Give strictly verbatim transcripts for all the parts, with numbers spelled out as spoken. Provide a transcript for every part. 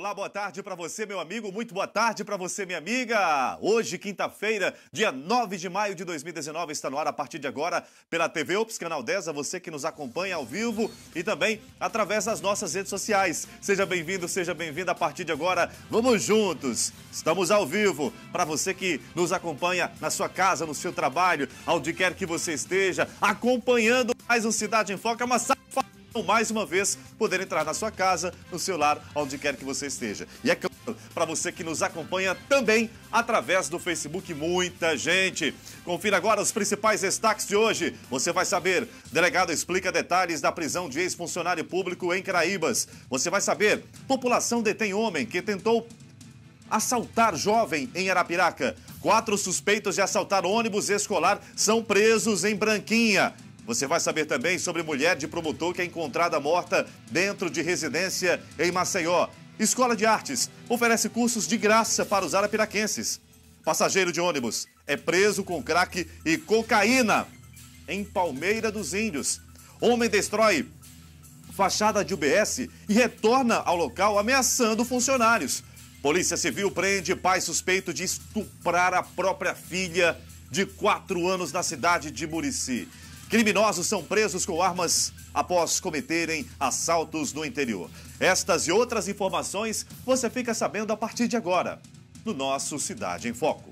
Olá, boa tarde para você, meu amigo. Muito boa tarde para você, minha amiga. Hoje, quinta-feira, dia nove de maio de dois mil e dezenove, está no ar a partir de agora pela T V Ops, Canal dez, a você que nos acompanha ao vivo e também através das nossas redes sociais. Seja bem-vindo, seja bem-vinda a partir de agora. Vamos juntos. Estamos ao vivo para você que nos acompanha na sua casa, no seu trabalho, onde quer que você esteja, acompanhando mais um Cidade em Foco. É uma satisfação mais uma vez poder entrar na sua casa, no seu lar, onde quer que você esteja. E é claro, para você que nos acompanha também através do Facebook, muita gente. Confira agora os principais destaques de hoje. Você vai saber, delegado explica detalhes da prisão de ex-funcionário público em Caraíbas. Você vai saber, população detém homem que tentou assaltar jovem em Arapiraca. Quatro suspeitos de assaltar ônibus escolar são presos em Branquinha. Você vai saber também sobre mulher de promotor que é encontrada morta dentro de residência em Maceió. Escola de Artes oferece cursos de graça para os arapiraquenses. Passageiro de ônibus é preso com crack e cocaína em Palmeira dos Índios. Homem destrói fachada de U B S e retorna ao local ameaçando funcionários. Polícia Civil prende pai suspeito de estuprar a própria filha de quatro anos na cidade de Murici. Criminosos são presos com armas após cometerem assaltos no interior. Estas e outras informações você fica sabendo a partir de agora, no nosso Cidade em Foco.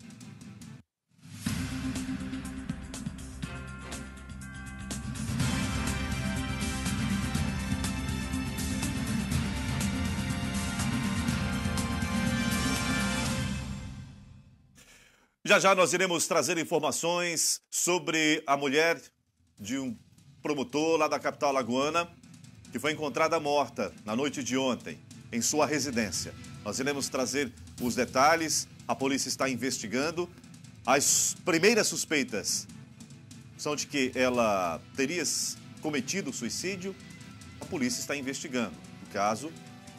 Já já nós iremos trazer informações sobre a mulher de um promotor lá da capital alagoana que foi encontrada morta na noite de ontem em sua residência. Nós iremos trazer os detalhes, a polícia está investigando. As primeiras suspeitas são de que ela teria cometido suicídio. A polícia está investigando o caso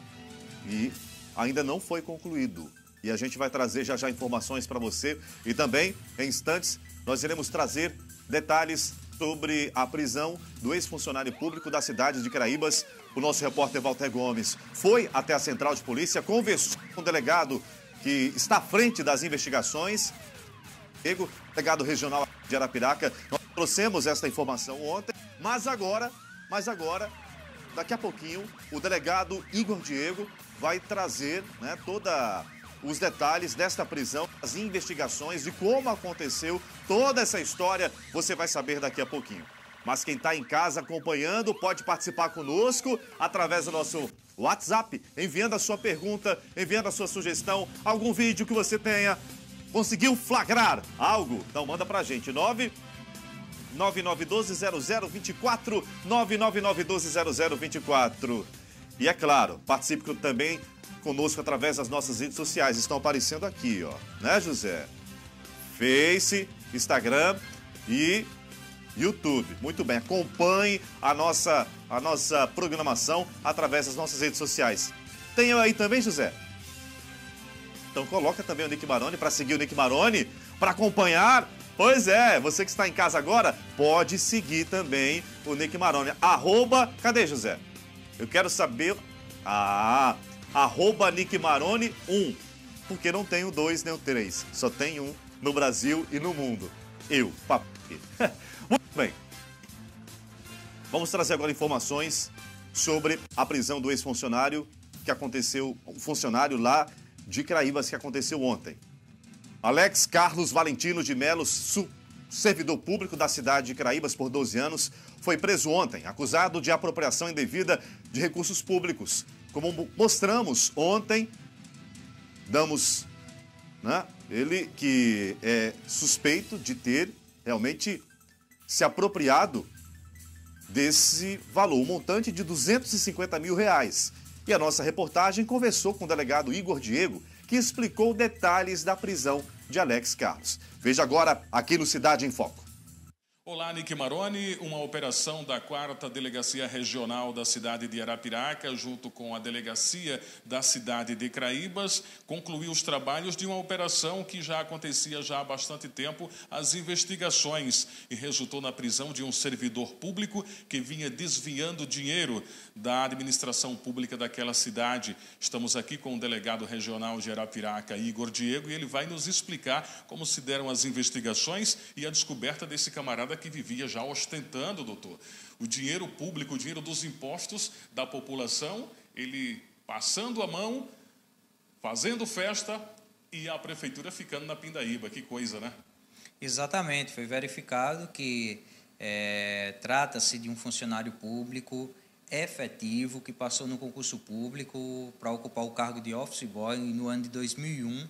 e ainda não foi concluído. E a gente vai trazer já já informações para você. E também, em instantes, nós iremos trazer detalhes sobre a prisão do ex-funcionário público da cidade de Caraíbas. O nosso repórter Walter Gomes foi até a central de polícia, conversou com o delegado que está à frente das investigações, o delegado regional de Arapiraca. Nós trouxemos esta informação ontem, mas agora, mas agora, daqui a pouquinho, o delegado Igor Diego vai trazer, né, toda os detalhes desta prisão, as investigações de como aconteceu toda essa história, você vai saber daqui a pouquinho. Mas quem está em casa acompanhando pode participar conosco através do nosso WhatsApp, enviando a sua pergunta, enviando a sua sugestão, algum vídeo que você tenha, conseguiu flagrar algo, então manda pra gente, nove nove nove um dois zero zero dois quatro, nove nove nove um dois zero zero dois quatro. E é claro, participe também conosco através das nossas redes sociais. Estão aparecendo aqui, ó, né, José? Face, Instagram e YouTube. Muito bem, acompanhe a nossa, a nossa programação através das nossas redes sociais. Tem aí também, José? Então coloca também o Nick Maroni para seguir o Nick Maroni, para acompanhar. Pois é, você que está em casa agora, pode seguir também o Nick Maroni. Arroba, cadê, José? Eu quero saber... Ah... Arroba Nick Maroni um, porque não tem o dois nem o três, só tem um no Brasil e no mundo. Eu, papai. Muito bem. Vamos trazer agora informações sobre a prisão do ex-funcionário que aconteceu, um funcionário lá de Caraíbas que aconteceu ontem. Alex Carlos Valentino de Melo, servidor público da cidade de Caraíbas por doze anos, foi preso ontem, acusado de apropriação indevida de recursos públicos. Como mostramos ontem, damos, né, ele que é suspeito de ter realmente se apropriado desse valor, um montante de duzentos e cinquenta mil reais. E a nossa reportagem conversou com o delegado Igor Diego, que explicou detalhes da prisão de Alex Carlos. Veja agora aqui no Cidade em Foco. Olá, Nick Maroni. Uma operação da quarta Delegacia Regional da cidade de Arapiraca, junto com a Delegacia da cidade de Craíbas, concluiu os trabalhos de uma operação que já acontecia já há bastante tempo, as investigações, e resultou na prisão de um servidor público que vinha desviando dinheiro da administração pública daquela cidade. Estamos aqui com o delegado regional de Arapiraca, Igor Diego, e ele vai nos explicar como se deram as investigações e a descoberta desse camarada que vivia já ostentando, doutor, o dinheiro público, o dinheiro dos impostos da população, ele passando a mão, fazendo festa e a prefeitura ficando na pindaíba. Que coisa, né? Exatamente, foi verificado que é, trata-se de um funcionário público efetivo que passou no concurso público para ocupar o cargo de office boy no ano de dois mil e um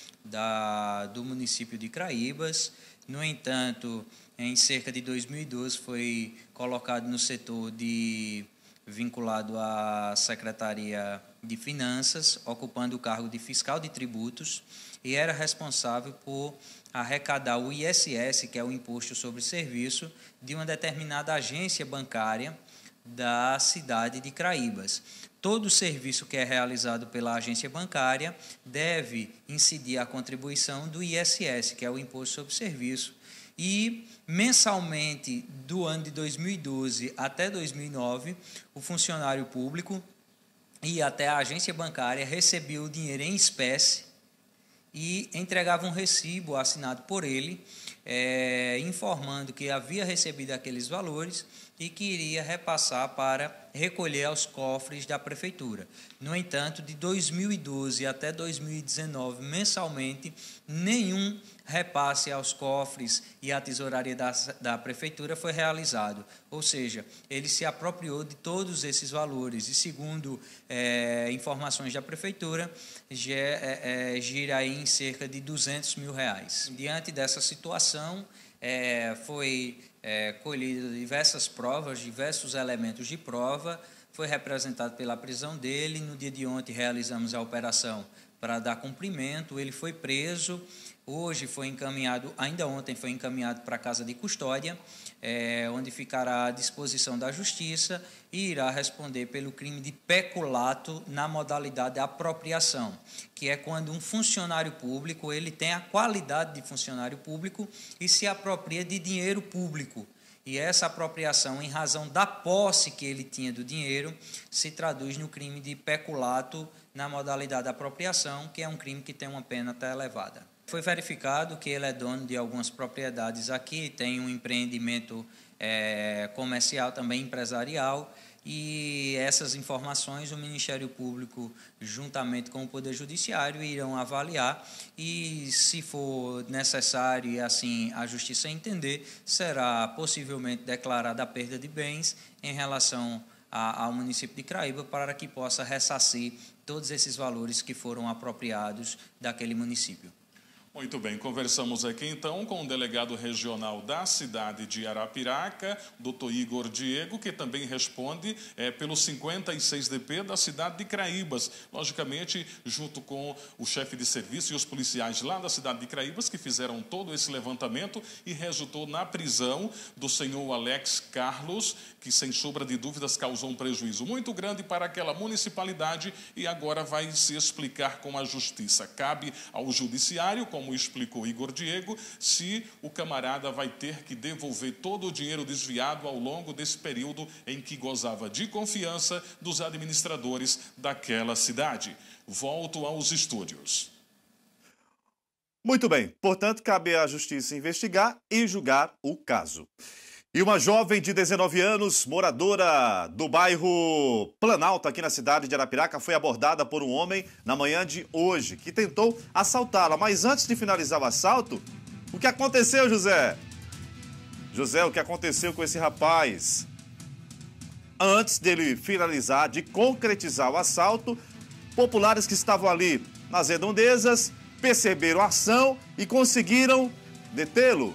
da, do município de Craíbas. No entanto, em cerca de dois mil e doze foi colocado no setor de vinculado à Secretaria de Finanças, ocupando o cargo de fiscal de tributos, e era responsável por arrecadar o I S S, que é o Imposto sobre Serviço, de uma determinada agência bancária da cidade de Craíbas. Todo serviço que é realizado pela agência bancária deve incidir a contribuição do I S S, que é o Imposto sobre Serviço, e mensalmente, do ano de dois mil e doze até dois mil e nove, o funcionário público e até a agência bancária recebia o dinheiro em espécie e entregava um recibo assinado por ele, é, informando que havia recebido aqueles valores e que iria repassar para recolher aos cofres da prefeitura. No entanto, de dois mil e doze até dois mil e dezenove, mensalmente, nenhum repasse aos cofres e à tesouraria da, da prefeitura foi realizado. Ou seja, ele se apropriou de todos esses valores e, segundo é, informações da prefeitura, já, é, é, gira aí em cerca de duzentos mil reais. Diante dessa situação, é, foi é, colhido diversas provas, diversos elementos de prova, foi representado pela prisão dele. No dia de ontem realizamos a operação para dar cumprimento, ele foi preso. Hoje foi encaminhado, ainda ontem foi encaminhado para a casa de custódia, é, onde ficará à disposição da justiça e irá responder pelo crime de peculato na modalidade de apropriação, que é quando um funcionário público ele tem a qualidade de funcionário público e se apropria de dinheiro público. E essa apropriação, em razão da posse que ele tinha do dinheiro, se traduz no crime de peculato na modalidade de apropriação, que é um crime que tem uma pena até elevada. Foi verificado que ele é dono de algumas propriedades aqui, tem um empreendimento é, comercial, também empresarial, e essas informações o Ministério Público, juntamente com o Poder Judiciário, irão avaliar e, se for necessário e assim a Justiça entender, será possivelmente declarada a perda de bens em relação a, ao município de Craíba, para que possa ressarcir todos esses valores que foram apropriados daquele município. Muito bem, conversamos aqui então com o delegado regional da cidade de Arapiraca, doutor Igor Diego, que também responde é, pelo cinquenta e seis D P da cidade de Craíbas, logicamente junto com o chefe de serviço e os policiais lá da cidade de Craíbas, que fizeram todo esse levantamento e resultou na prisão do senhor Alex Carlos, que sem sombra de dúvidas causou um prejuízo muito grande para aquela municipalidade e agora vai se explicar com a justiça. Cabe ao judiciário, com como explicou Igor Diego, se o camarada vai ter que devolver todo o dinheiro desviado ao longo desse período em que gozava de confiança dos administradores daquela cidade. Volto aos estúdios. Muito bem, portanto, cabe à Justiça investigar e julgar o caso. E uma jovem de dezenove anos, moradora do bairro Planalto, aqui na cidade de Arapiraca, foi abordada por um homem na manhã de hoje, que tentou assaltá-la. Mas antes de finalizar o assalto, o que aconteceu, José? José, o que aconteceu com esse rapaz? Antes dele finalizar, de concretizar o assalto, populares que estavam ali nas redondezas perceberam a ação e conseguiram detê-lo.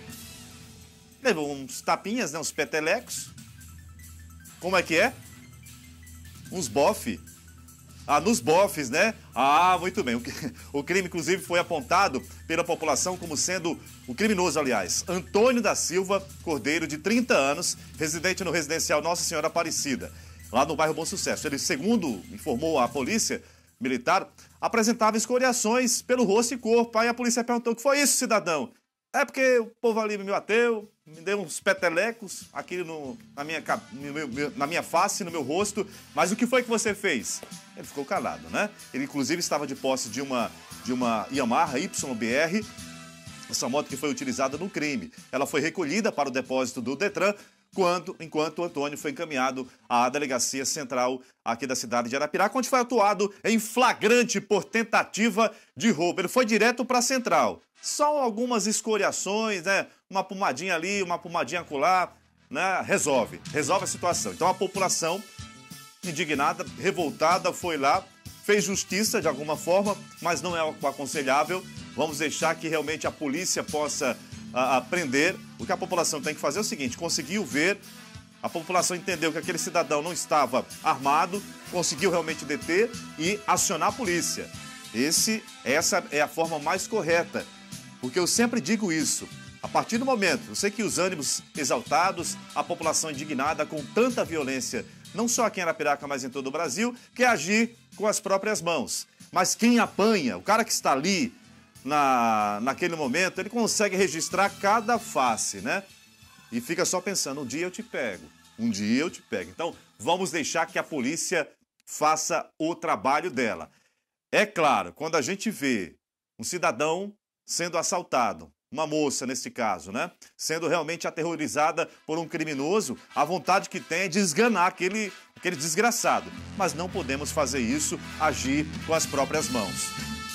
Levou uns tapinhas, né, uns petelecos. Como é que é? Uns bofe. Ah, nos bofes, né? Ah, muito bem. O crime, inclusive, foi apontado pela população como sendo o criminoso, aliás, Antônio da Silva Cordeiro, de trinta anos, residente no residencial Nossa Senhora Aparecida, lá no bairro Bom Sucesso. Ele, segundo informou a polícia militar, apresentava escoriações pelo rosto e corpo. Aí a polícia perguntou: o que foi isso, cidadão? É porque o povo ali me bateu, me deu uns petelecos aqui no, na, minha, no meu, na minha face, no meu rosto. Mas o que foi que você fez? Ele ficou calado, né? Ele, inclusive, estava de posse de uma, de uma Yamaha Y B R, essa moto que foi utilizada no crime. Ela foi recolhida para o depósito do Detran, quando, enquanto o Antônio foi encaminhado à delegacia central aqui da cidade de Arapiraca, onde foi atuado em flagrante por tentativa de roubo. Ele foi direto para a central. Só algumas escoriações, né? Uma pomadinha ali, uma pomadinha acolá, né? Resolve, resolve a situação. Então a população indignada, revoltada, foi lá, fez justiça de alguma forma, mas não é o aconselhável. Vamos deixar que realmente a polícia possa a, a prender. O que a população tem que fazer é o seguinte: conseguiu ver, a população entendeu que aquele cidadão não estava armado, conseguiu realmente deter e acionar a polícia. Esse, essa é a forma mais correta. Porque eu sempre digo isso, a partir do momento, eu sei que os ânimos exaltados, a população indignada com tanta violência, não só aqui em Arapiraca, mas em todo o Brasil, quer agir com as próprias mãos. Mas quem apanha, o cara que está ali na, naquele momento, ele consegue registrar cada face, né? E fica só pensando: um dia eu te pego, um dia eu te pego. Então, vamos deixar que a polícia faça o trabalho dela. É claro, quando a gente vê um cidadão sendo assaltado, uma moça nesse caso, né? Sendo realmente aterrorizada por um criminoso, a vontade que tem é de esganar aquele, aquele desgraçado. Mas não podemos fazer isso, agir com as próprias mãos.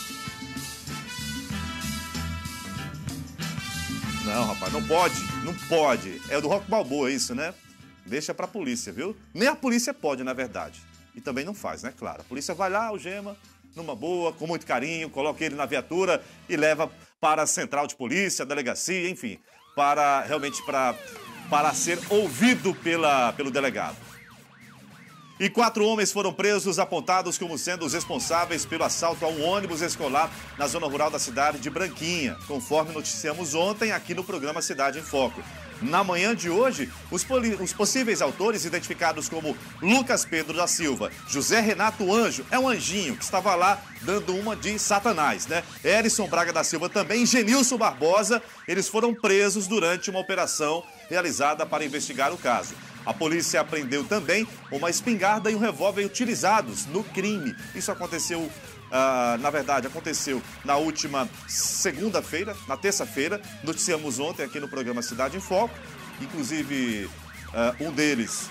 Não, rapaz, não pode, não pode. É do Rock Balboa isso, né? Deixa pra polícia, viu? Nem a polícia pode, na verdade. E também não faz, né? Claro, a polícia vai lá, algema, numa boa, com muito carinho, coloca ele na viatura e leva para a central de polícia, a delegacia, enfim, para realmente para, para ser ouvido pela, pelo delegado. E quatro homens foram presos, apontados como sendo os responsáveis pelo assalto a um ônibus escolar na zona rural da cidade de Branquinha, conforme noticiamos ontem aqui no programa Cidade em Foco. Na manhã de hoje, os, os possíveis autores, identificados como Lucas Pedro da Silva, José Renato Anjo, é um anjinho que estava lá dando uma de Satanás, né? Erison Braga da Silva também, e Genilson Barbosa, eles foram presos durante uma operação realizada para investigar o caso. A polícia apreendeu também uma espingarda e um revólver utilizados no crime. Isso aconteceu, uh, na verdade, aconteceu na última segunda-feira, na terça-feira. Noticiamos ontem aqui no programa Cidade em Foco. Inclusive, uh, um deles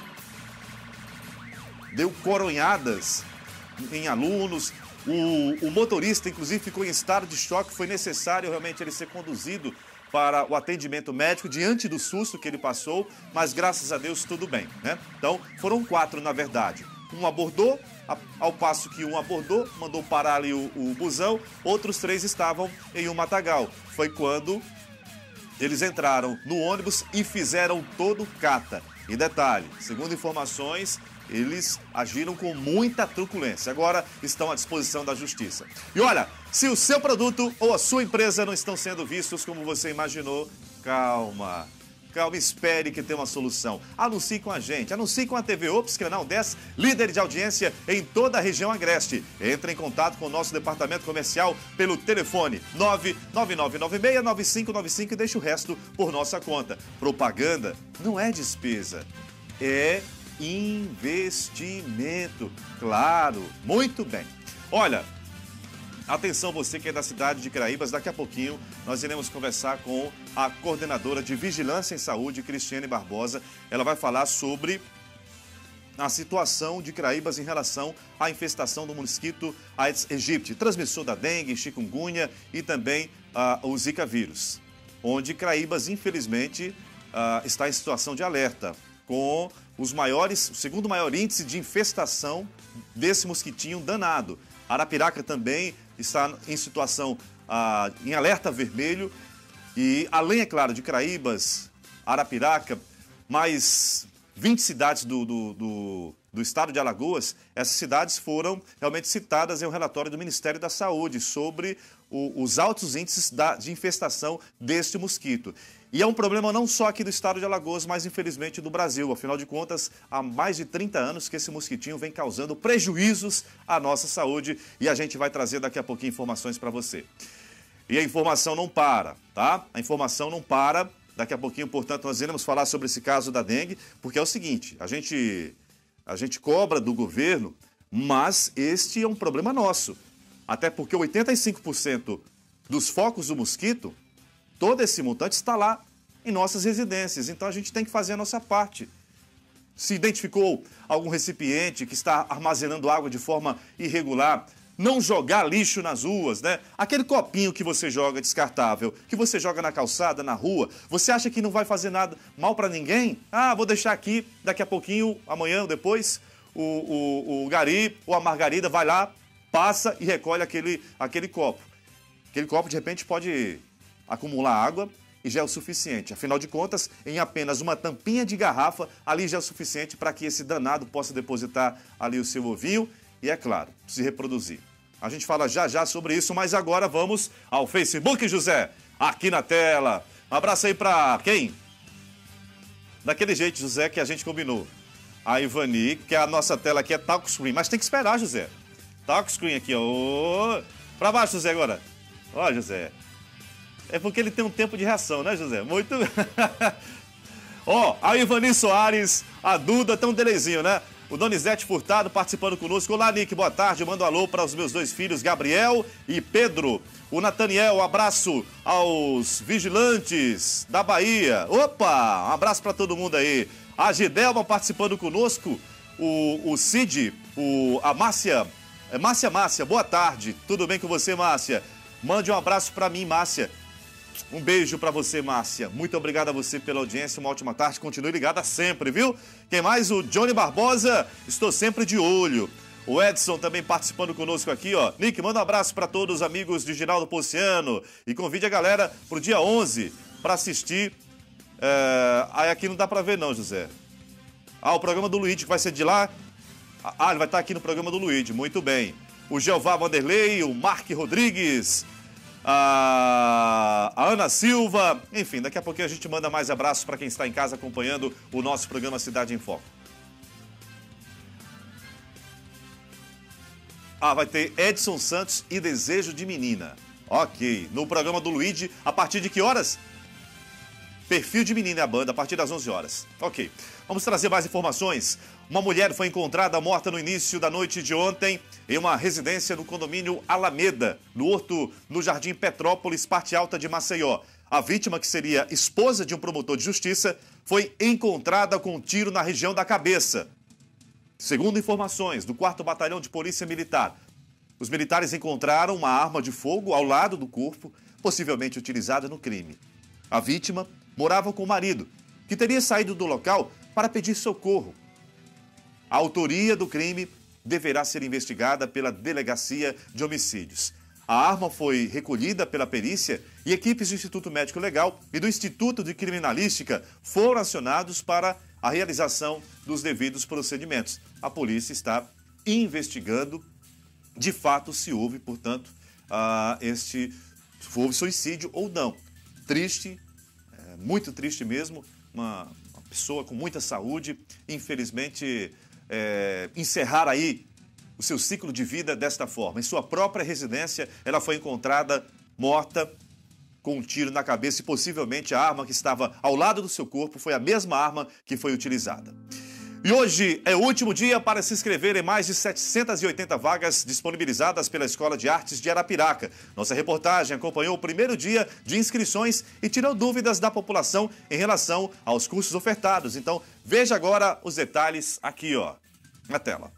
deu coronhadas em alunos. O, o motorista, inclusive, ficou em estado de choque. Foi necessário realmente ele ser conduzido para o atendimento médico diante do susto que ele passou, mas graças a Deus tudo bem, né? Então, foram quatro, na verdade. Um abordou, ao passo que um abordou, mandou parar ali o, o busão, outros três estavam em um matagal. Foi quando eles entraram no ônibus e fizeram todo o cata. E detalhe, segundo informações, eles agiram com muita truculência. Agora estão à disposição da justiça. E olha, se o seu produto ou a sua empresa não estão sendo vistos como você imaginou, calma. Calma, espere que tem uma solução. Anuncie com a gente, anuncie com a T V Ops, Canal dez, líder de audiência em toda a região agreste. Entre em contato com o nosso departamento comercial pelo telefone nove nove nove nove seis nove cinco nove cinco e deixe o resto por nossa conta. Propaganda não é despesa, é investimento. Claro, muito bem. Olha, atenção você que é da cidade de Craíbas, daqui a pouquinho nós iremos conversar com a coordenadora de Vigilância em Saúde, Cristiane Barbosa. Ela vai falar sobre a situação de Craíbas em relação à infestação do mosquito Aedes aegypti, transmissor da dengue, chikungunya e também uh, o Zika vírus, onde Craíbas, infelizmente, uh, está em situação de alerta, com os maiores, o segundo maior índice de infestação desse mosquitinho danado. Arapiraca também está em situação, ah, em alerta vermelho. E além, é claro, de Craíbas, Arapiraca, mais vinte cidades do, do, do, do estado de Alagoas, essas cidades foram realmente citadas em um relatório do Ministério da Saúde sobre o, os altos índices da, de infestação deste mosquito. E é um problema não só aqui do estado de Alagoas, mas infelizmente do Brasil. Afinal de contas, há mais de trinta anos que esse mosquitinho vem causando prejuízos à nossa saúde e a gente vai trazer daqui a pouquinho informações para você. E a informação não para, tá? A informação não para. Daqui a pouquinho, portanto, nós iremos falar sobre esse caso da dengue, porque é o seguinte, a gente, a gente cobra do governo, mas este é um problema nosso. Até porque oitenta e cinco por cento dos focos do mosquito, todo esse montante está lá em nossas residências. Então a gente tem que fazer a nossa parte. Se identificou algum recipiente que está armazenando água de forma irregular, não jogar lixo nas ruas, né? Aquele copinho que você joga descartável, que você joga na calçada, na rua, você acha que não vai fazer nada mal para ninguém? Ah, vou deixar aqui, daqui a pouquinho, amanhã ou depois, o, o, o Gari ou a Margarida vai lá, passa e recolhe aquele, aquele copo. Aquele copo, de repente, pode acumular água e já é o suficiente. Afinal de contas, em apenas uma tampinha de garrafa, ali já é o suficiente para que esse danado possa depositar ali o seu ovinho e, é claro, se reproduzir. A gente fala já já sobre isso, mas agora vamos ao Facebook, José, aqui na tela. Um abraço aí para quem? Daquele jeito, José, que a gente combinou. A Ivani, que a nossa tela aqui é talk screen, mas tem que esperar, José. Talk screen aqui, ó. Para baixo, José, agora. Ó, José. É porque ele tem um tempo de reação, né, José? Muito... Ó, a Ivani Soares, a Duda, tem um delezinho, né? O Donizete Furtado participando conosco. Olá, Nick, boa tarde. Mando um alô para os meus dois filhos, Gabriel e Pedro. O Nataniel, um abraço aos vigilantes da Bahia. Opa, um abraço para todo mundo aí. A Gidelma participando conosco. O, o Cid, o, a Márcia. É Márcia, Márcia, boa tarde. Tudo bem com você, Márcia? Mande um abraço para mim, Márcia. Um beijo para você, Márcia. Muito obrigado a você pela audiência. Uma ótima tarde. Continue ligada sempre, viu? Quem mais? O Johnny Barbosa. Estou sempre de olho. O Edson também participando conosco aqui, ó. Nick, manda um abraço para todos os amigos de Ginaldo Ponciano. E convide a galera pro dia onze para assistir. É... Aí aqui não dá para ver não, José. Ah, o programa do Luigi, que vai ser de lá. Ah, ele vai estar aqui no programa do Luigi. Muito bem. O Jeová Vanderlei, o Mark Rodrigues... A Ana Silva, enfim, daqui a pouquinho a gente manda mais abraços para quem está em casa acompanhando o nosso programa Cidade em Foco. Ah, vai ter Edson Santos e Desejo de Menina. Ok, no programa do Luigi, a partir de que horas? Perfil de Menina é a banda, a partir das onze horas. Ok, vamos trazer mais informações. Uma mulher foi encontrada morta no início da noite de ontem em uma residência no condomínio Alameda, no Horto, no Jardim Petrópolis, parte alta de Maceió. A vítima, que seria esposa de um promotor de justiça, foi encontrada com um tiro na região da cabeça. Segundo informações do quarto Batalhão de Polícia Militar, os militares encontraram uma arma de fogo ao lado do corpo, possivelmente utilizada no crime. A vítima morava com o marido, que teria saído do local para pedir socorro. A autoria do crime deverá ser investigada pela Delegacia de Homicídios. A arma foi recolhida pela perícia e equipes do Instituto Médico Legal e do Instituto de Criminalística foram acionados para a realização dos devidos procedimentos. A polícia está investigando, de fato, se houve, portanto, uh, este se houve suicídio ou não. Triste, é, muito triste mesmo, uma, uma pessoa com muita saúde, infelizmente... É, encerrar aí o seu ciclo de vida desta forma. Em sua própria residência, ela foi encontrada morta com um tiro na cabeça e possivelmente a arma que estava ao lado do seu corpo foi a mesma arma que foi utilizada. E hoje é o último dia para se inscrever em mais de setecentas e oitenta vagas disponibilizadas pela Escola de Artes de Arapiraca. Nossa reportagem acompanhou o primeiro dia de inscrições e tirou dúvidas da população em relação aos cursos ofertados. Então, veja agora os detalhes aqui, ó, na tela.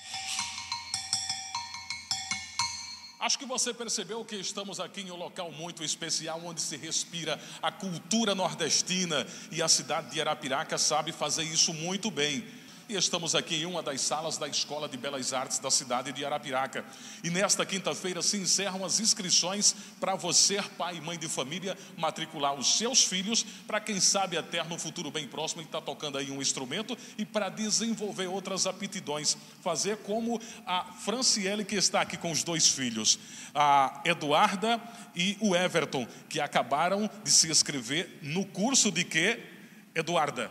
Acho que você percebeu que estamos aqui em um local muito especial, onde se respira a cultura nordestina, e a cidade de Arapiraca sabe fazer isso muito bem. e estamos aqui em uma das salas da Escola de Belas Artes da cidade de Arapiraca. E nesta quinta-feira se encerram as inscrições para você, pai e mãe de família, matricular os seus filhos, para quem sabe até no futuro bem próximo está tocando aí um instrumento e para desenvolver outras aptidões, fazer como a Franciele, que está aqui com os dois filhos, a Eduarda e o Everton, que acabaram de se inscrever no curso de quê, Eduarda?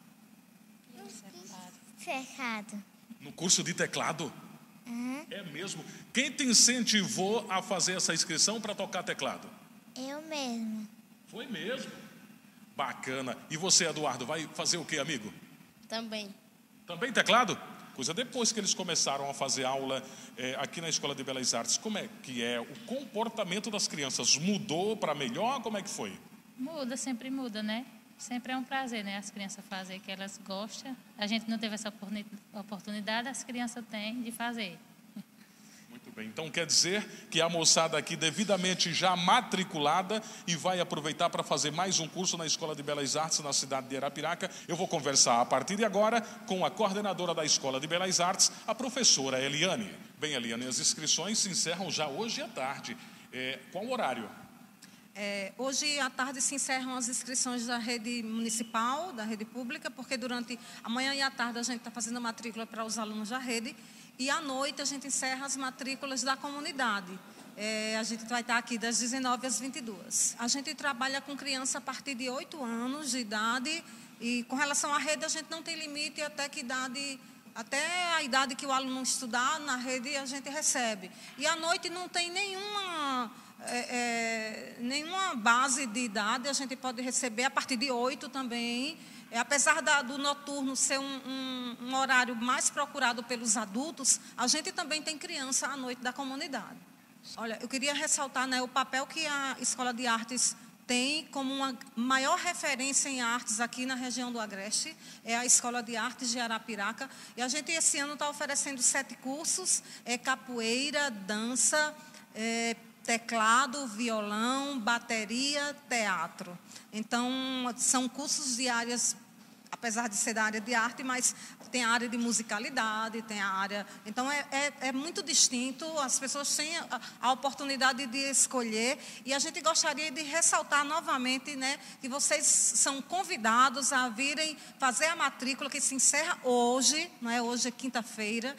Teclado. No curso de teclado? Uhum. É mesmo? Quem te incentivou a fazer essa inscrição para tocar teclado? Eu mesmo. Foi mesmo? Bacana. E você, Eduardo, vai fazer o quê, amigo? Também. Também teclado? Coisa depois que eles começaram a fazer aula é, aqui na Escola de Belas Artes, como é que é o comportamento das crianças? Mudou para melhor? Como é que foi? Muda, sempre muda, né? Sempre é um prazer, né? As crianças fazerem que elas gostam. A gente não teve essa oportunidade, as crianças têm de fazer. Muito bem, então quer dizer que a moçada aqui devidamente já matriculada e vai aproveitar para fazer mais um curso na Escola de Belas Artes na cidade de Arapiraca. Eu vou conversar a partir de agora com a coordenadora da Escola de Belas Artes, a professora Eliane. Bem, Eliane, as inscrições se encerram já hoje à tarde. É, qual o horário? É, hoje à tarde se encerram as inscrições da rede municipal, da rede pública, porque durante a manhã e a tarde a gente está fazendo a matrícula para os alunos da rede. E à noite a gente encerra as matrículas da comunidade. É, a gente vai estar aqui das dezenove às vinte e duas. A gente trabalha com criança a partir de oito anos de idade. E com relação à rede, a gente não tem limite até que idade, até a idade que o aluno estudar na rede a gente recebe. E à noite não tem nenhuma, é, é, nenhuma base de idade, a gente pode receber a partir de oito também. É, apesar da, do noturno ser um, um, um horário mais procurado pelos adultos, a gente também tem criança à noite da comunidade. Olha, eu queria ressaltar, né, o papel que a Escola de Artes tem como uma maior referência em artes aqui na região do Agreste, é a Escola de Artes de Arapiraca. E a gente esse ano está oferecendo sete cursos, é, capoeira, dança, é, teclado, violão, bateria, teatro. Então, são cursos de áreas, apesar de ser da área de arte, mas tem a área de musicalidade, tem a área... Então, é, é, é muito distinto, as pessoas têm a, a oportunidade de escolher, e a gente gostaria de ressaltar novamente, né, que vocês são convidados a virem fazer a matrícula, que se encerra hoje, não é? Hoje é quinta-feira,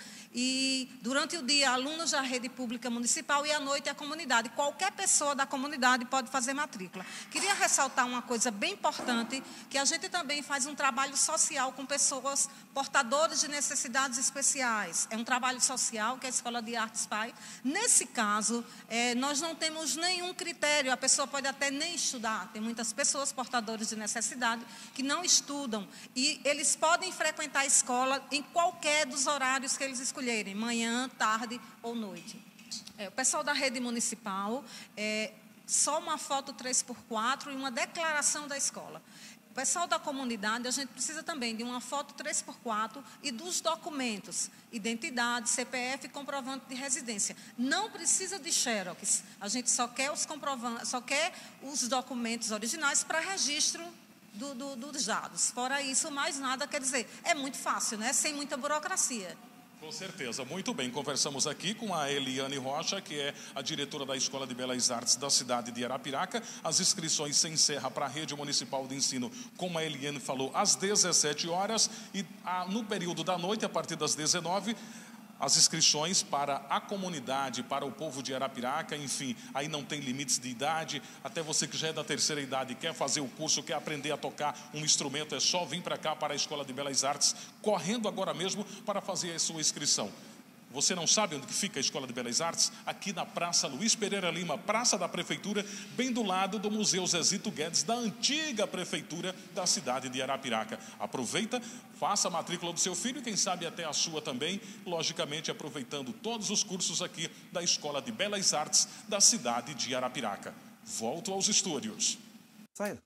e durante o dia, alunos da rede pública municipal e à noite a comunidade. Qualquer pessoa da comunidade pode fazer matrícula. Queria ressaltar uma coisa bem importante, que a gente também faz um trabalho social com pessoas portadores de necessidades especiais. É um trabalho social que a Escola de Artes faz. Nesse caso, é, nós não temos nenhum critério, a pessoa pode até nem estudar. Tem muitas pessoas portadoras de necessidade que não estudam. E eles podem frequentar a escola em qualquer dos horários que eles escolherem, manhã, tarde ou noite. É, o pessoal da rede municipal, é, só uma foto três por quatro e uma declaração da escola. O pessoal da comunidade, a gente precisa também de uma foto três por quatro e dos documentos, identidade, C P F e comprovante de residência. Não precisa de xerox, a gente só quer os comprovantes, só quer os documentos originais para registro do, do, dos dados. Fora isso, mais nada, quer dizer, é muito fácil, né? Sem muita burocracia. Com certeza, muito bem. Conversamos aqui com a Eliane Rocha, que é a diretora da Escola de Belas Artes da cidade de Arapiraca. As inscrições se encerram para a rede municipal de ensino, como a Eliane falou, às dezessete horas e a, no período da noite, a partir das dezenove, as inscrições para a comunidade, para o povo de Arapiraca, enfim, aí não tem limites de idade, até você que já é da terceira idade, quer fazer o curso, quer aprender a tocar um instrumento, é só vir para cá, para a Escola de Belas Artes, correndo agora mesmo para fazer a sua inscrição. Você não sabe onde fica a Escola de Belas Artes? Aqui na Praça Luiz Pereira Lima, Praça da Prefeitura, bem do lado do Museu Zezito Guedes, da antiga Prefeitura da cidade de Arapiraca. Aproveita, faça a matrícula do seu filho e quem sabe até a sua também, logicamente aproveitando todos os cursos aqui da Escola de Belas Artes da cidade de Arapiraca. Volto aos estúdios. Saia.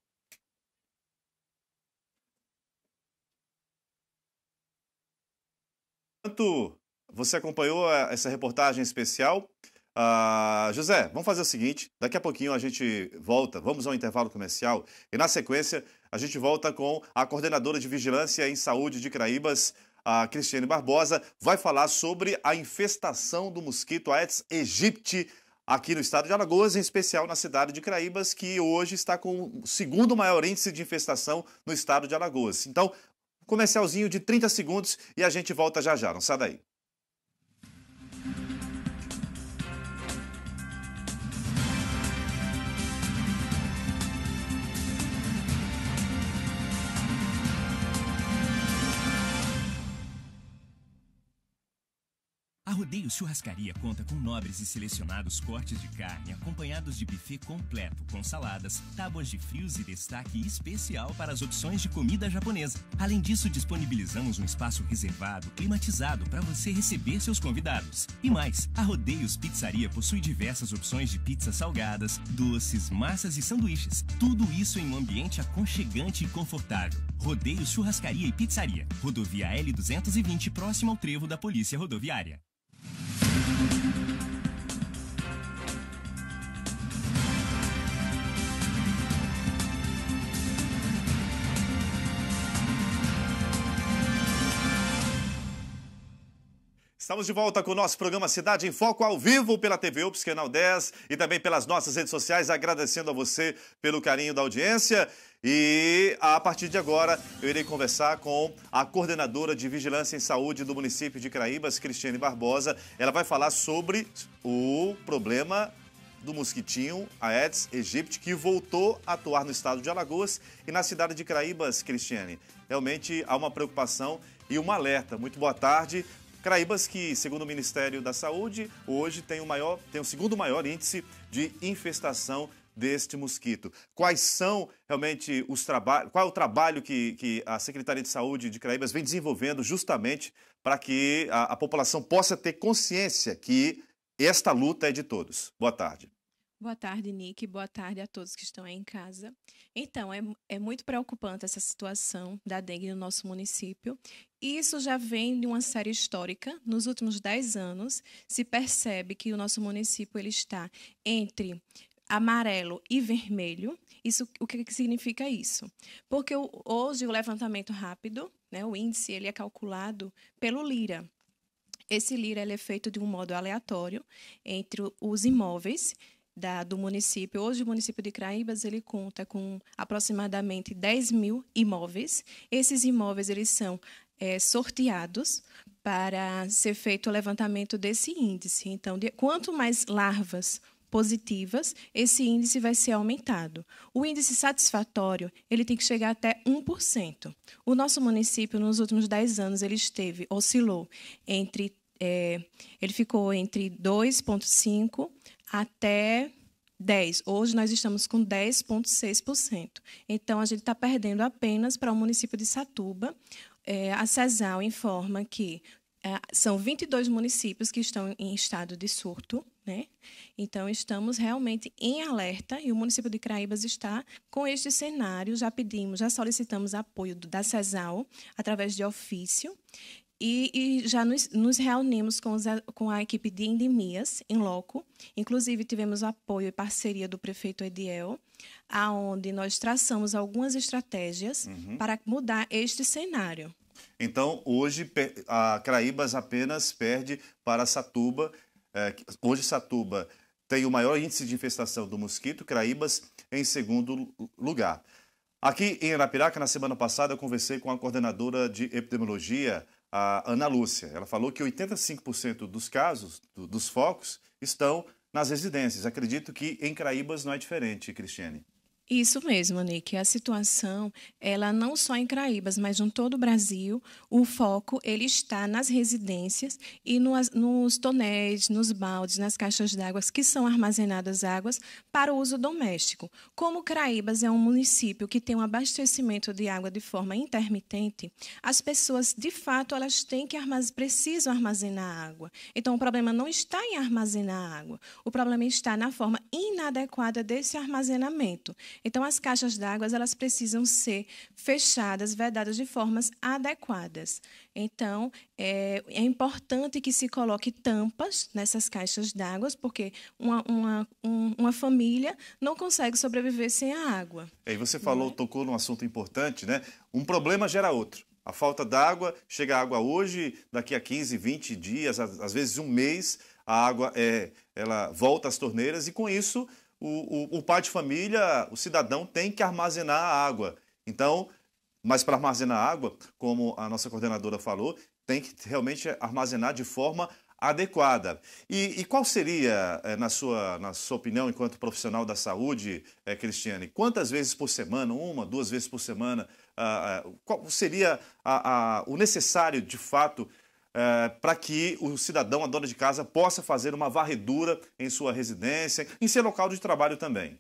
Quanto você acompanhou essa reportagem especial? Uh, José, vamos fazer o seguinte, daqui a pouquinho a gente volta, vamos ao intervalo comercial e na sequência a gente volta com a coordenadora de Vigilância em Saúde de Craíbas, a Cristiane Barbosa, vai falar sobre a infestação do mosquito Aedes aegypti aqui no estado de Alagoas, em especial na cidade de Craíbas, que hoje está com o segundo maior índice de infestação no estado de Alagoas. Então, comercialzinho de trinta segundos e a gente volta já já, não sai daí. A Rodeio Churrascaria conta com nobres e selecionados cortes de carne, acompanhados de buffet completo, com saladas, tábuas de frios e destaque especial para as opções de comida japonesa. Além disso, disponibilizamos um espaço reservado, climatizado, para você receber seus convidados. E mais, a Rodeios Pizzaria possui diversas opções de pizzas salgadas, doces, massas e sanduíches. Tudo isso em um ambiente aconchegante e confortável. Rodeios Churrascaria e Pizzaria. Rodovia L duzentos e vinte, próximo ao trevo da Polícia Rodoviária. Estamos de volta com o nosso programa Cidade em Foco, ao vivo pela T V UPS, Canal dez e também pelas nossas redes sociais, agradecendo a você pelo carinho da audiência. E a partir de agora eu irei conversar com a coordenadora de Vigilância em Saúde do município de Craíbas, Cristiane Barbosa. Ela vai falar sobre o problema do mosquitinho Aedes aegypti, que voltou a atuar no estado de Alagoas e na cidade de Craíbas, Cristiane. Realmente há uma preocupação e um alerta. Muito boa tarde. Craíbas, que, segundo o Ministério da Saúde, hoje tem o, maior, tem o segundo maior índice de infestação deste mosquito. Quais são realmente os trabalhos, qual é o trabalho que, que a Secretaria de Saúde de Craíbas vem desenvolvendo justamente para que a, a população possa ter consciência que esta luta é de todos? Boa tarde. Boa tarde, Nick. Boa tarde a todos que estão aí em casa. Então, é, é muito preocupante essa situação da dengue no nosso município. Isso já vem de uma série histórica. Nos últimos dez anos, se percebe que o nosso município ele está entre amarelo e vermelho. Isso, o que, que significa isso? Porque o, hoje o levantamento rápido, né, o índice, ele é calculado pelo Lira. Esse Lira ele é feito de um modo aleatório entre os imóveis Da, do município. Hoje, o município de Craíbas ele conta com aproximadamente dez mil imóveis. Esses imóveis eles são é, sorteados para ser feito o levantamento desse índice. Então, de, quanto mais larvas positivas, esse índice vai ser aumentado. O índice satisfatório ele tem que chegar até um por cento. O nosso município, nos últimos dez anos, ele esteve, oscilou entre, é, ele ficou entre dois vírgula cinco por cento até dez por cento. Hoje nós estamos com dez vírgula seis por cento. Então, a gente está perdendo apenas para o município de Satuba. É, a CESAL informa que é, são vinte e dois municípios que estão em estado de surto, né? Então, estamos realmente em alerta e o município de Craíbas está com este cenário. Já pedimos, já solicitamos apoio da CESAL através de ofício. E, e já nos, nos reunimos com, os, com a equipe de endemias em loco. Inclusive, tivemos apoio e parceria do prefeito Ediel, aonde nós traçamos algumas estratégias uhum. para mudar este cenário. Então, hoje, a Craíbas apenas perde para Satuba. É, hoje, Satuba tem o maior índice de infestação do mosquito, Craíbas em segundo lugar. Aqui em Arapiraca, na semana passada, eu conversei com a coordenadora de epidemiologia, a Ana Lúcia. Ela falou que oitenta e cinco por cento dos casos, do, dos focos, estão nas residências. Acredito que em Craíbas não é diferente, Cristiane. Isso mesmo, Nick. A situação, ela não só em Craíbas, mas em todo o Brasil, o foco ele está nas residências e nos, nos tonéis, nos baldes, nas caixas d'água que são armazenadas águas para o uso doméstico. Como Craíbas é um município que tem um abastecimento de água de forma intermitente, as pessoas, de fato, elas têm que armazenar, precisam armazenar água. Então, o problema não está em armazenar água, o problema está na forma inadequada desse armazenamento. Então, as caixas d'água elas precisam ser fechadas, vedadas de formas adequadas. Então, é, é importante que se coloque tampas nessas caixas d'água, porque uma, uma, um, uma família não consegue sobreviver sem a água. E você falou, é? tocou num assunto importante, né? Um problema gera outro. A falta d'água, chega a água hoje, daqui a quinze, vinte dias, às vezes um mês, a água é, ela volta às torneiras e com isso o, o, o pai de família, o cidadão tem que armazenar a água. Então, mas para armazenar água, como a nossa coordenadora falou, tem que realmente armazenar de forma adequada. E, e qual seria, na sua, na sua opinião, enquanto profissional da saúde, é, Cristiane, quantas vezes por semana, uma, duas vezes por semana, ah, qual seria a, a, o necessário, de fato, ah, para que o cidadão, a dona de casa, possa fazer uma varredura em sua residência, em seu local de trabalho também?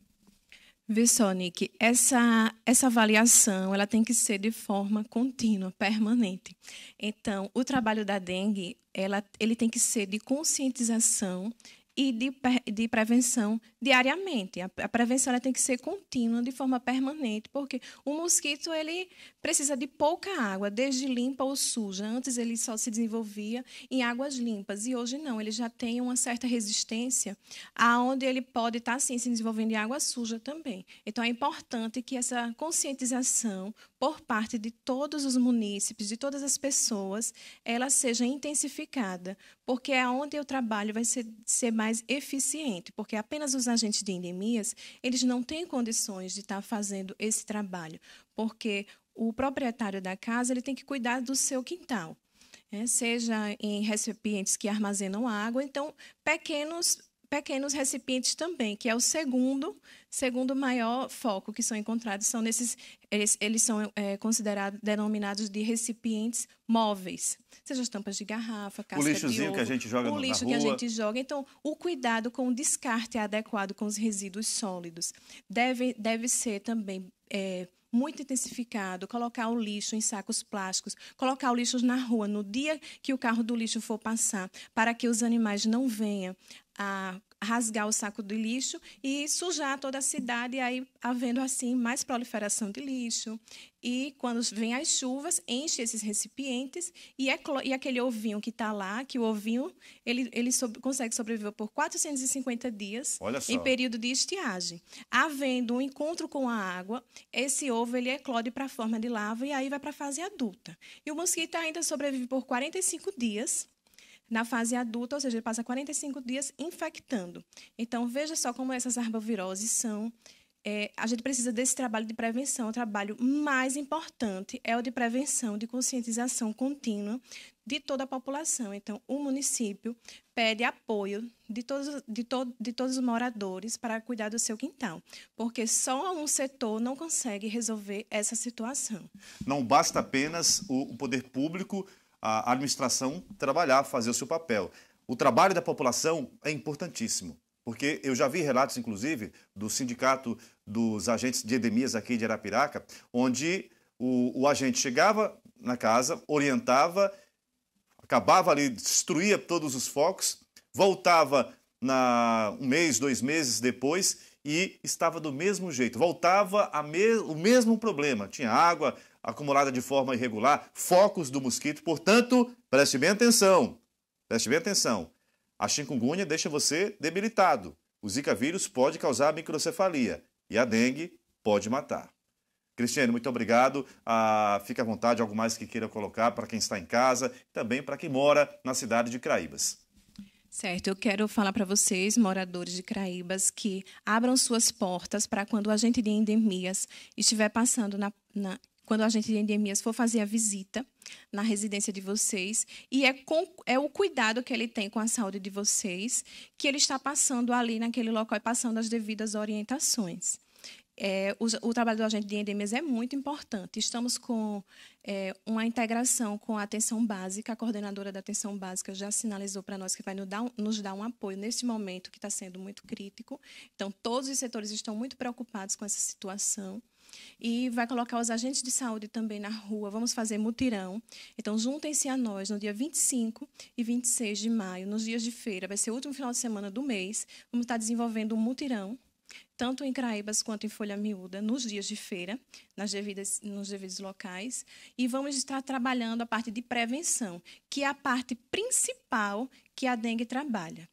Vê só, Nick, essa, essa avaliação ela tem que ser de forma contínua, permanente. Então, o trabalho da dengue, ela, ele tem que ser de conscientização e de, de prevenção diariamente. A, a prevenção ela tem que ser contínua, de forma permanente, porque o mosquito ele precisa de pouca água, desde limpa ou suja. Antes ele só se desenvolvia em águas limpas e hoje não, ele já tem uma certa resistência, aonde ele pode estar assim, se desenvolvendo em água suja também. Então é importante que essa conscientização por parte de todos os munícipes, de todas as pessoas, ela seja intensificada, porque é onde o trabalho vai ser, ser mais eficiente, porque apenas os agentes de endemias, eles não têm condições de estar fazendo esse trabalho, porque o proprietário da casa ele tem que cuidar do seu quintal, né? Seja em recipientes que armazenam água, então pequenos pequenos recipientes também, que é o segundo segundo maior foco que são encontrados, são nesses eles, eles são é, considerados, denominados de recipientes móveis, seja as tampas de garrafa, casca o lixozinho de ovo, que a gente joga o na lixo rua. que a gente joga. Então, o cuidado com o descarte adequado com os resíduos sólidos deve, deve ser também é, muito intensificado, colocar o lixo em sacos plásticos, colocar o lixo na rua no dia que o carro do lixo for passar, para que os animais não venham a rasgar o saco de lixo e sujar toda a cidade, e aí havendo assim mais proliferação de lixo. E quando vem as chuvas, enche esses recipientes e, é, e aquele ovinho que está lá, que o ovinho ele, ele sobre, consegue sobreviver por quatrocentos e cinquenta dias em período de estiagem. Havendo um encontro com a água, esse ovo ele eclode para a forma de larva e aí vai para a fase adulta. E o mosquito ainda sobrevive por quarenta e cinco dias na fase adulta, ou seja, ele passa quarenta e cinco dias infectando. Então, veja só como essas arboviroses são. É, a gente precisa desse trabalho de prevenção. O trabalho mais importante é o de prevenção, de conscientização contínua de toda a população. Então, o município pede apoio de todos, de, to, de todos os moradores para cuidar do seu quintal, porque só um setor não consegue resolver essa situação. Não basta apenas o, o poder público, a administração trabalhar, fazer o seu papel. O trabalho da população é importantíssimo, porque eu já vi relatos, inclusive, do Sindicato dos Agentes de Endemias aqui de Arapiraca, onde o, o agente chegava na casa, orientava, acabava ali, destruía todos os focos, voltava na, um mês, dois meses depois e estava do mesmo jeito, voltava a me, o mesmo problema, tinha água acumulada de forma irregular, focos do mosquito. Portanto, preste bem atenção, preste bem atenção. A chikungunya deixa você debilitado. O Zika vírus pode causar microcefalia e a dengue pode matar. Cristiane, muito obrigado. Ah, fique à vontade, algo mais que queira colocar para quem está em casa, também para quem mora na cidade de Craíbas. Certo, eu quero falar para vocês, moradores de Craíbas, que abram suas portas para quando o agente de endemias estiver passando na, na quando o agente de endemias for fazer a visita na residência de vocês, e é, com, é o cuidado que ele tem com a saúde de vocês, que ele está passando ali naquele local e passando as devidas orientações. É, o, o trabalho do agente de endemias é muito importante. Estamos com é, uma integração com a atenção básica. A coordenadora da atenção básica já sinalizou para nós que vai nos dar, nos dar um apoio nesse momento que está sendo muito crítico. Então, todos os setores estão muito preocupados com essa situação. E vai colocar os agentes de saúde também na rua. Vamos fazer mutirão. Então, juntem-se a nós no dia vinte e cinco e vinte e seis de maio, nos dias de feira. Vai ser o último final de semana do mês. Vamos estar desenvolvendo um mutirão, tanto em Craíbas quanto em Folha Miúda, nos dias de feira, nas devidas, nos devidos locais. E vamos estar trabalhando a parte de prevenção, que é a parte principal que a dengue trabalha.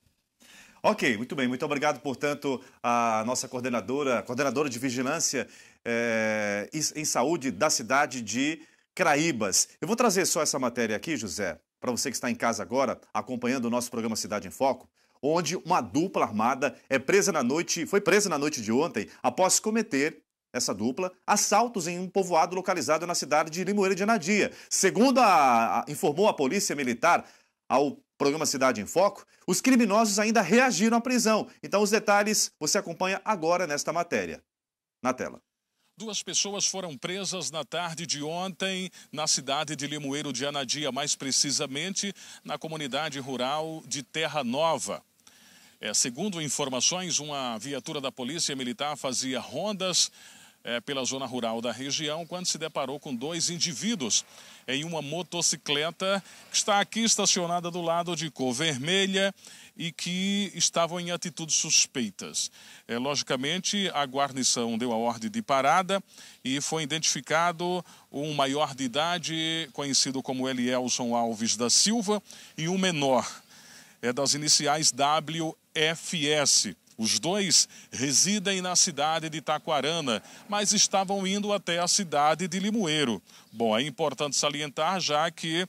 Ok, muito bem. Muito obrigado, portanto, à nossa coordenadora, coordenadora de vigilância é, em saúde da cidade de Craíbas. Eu vou trazer só essa matéria aqui, José, para você que está em casa agora, acompanhando o nosso programa Cidade em Foco, onde uma dupla armada é presa na noite, foi presa na noite de ontem após cometer, essa dupla, assaltos em um povoado localizado na cidade de Limoeiro de Anadia. Segundo a, a, informou a Polícia Militar ao programa Cidade em Foco, os criminosos ainda reagiram à prisão. Então os detalhes você acompanha agora nesta matéria. Na tela. Duas pessoas foram presas na tarde de ontem na cidade de Limoeiro de Anadia, mais precisamente na comunidade rural de Terra Nova. É, segundo informações, uma viatura da Polícia Militar fazia rondas é, pela zona rural da região quando se deparou com dois indivíduos em uma motocicleta que está aqui estacionada do lado de cor vermelha e que estavam em atitudes suspeitas. É, logicamente, a guarnição deu a ordem de parada e foi identificado um maior de idade, conhecido como Elielson Alves da Silva, e um menor, é das iniciais W F S. Os dois residem na cidade de Taquarana, mas estavam indo até a cidade de Limoeiro. Bom, é importante salientar já que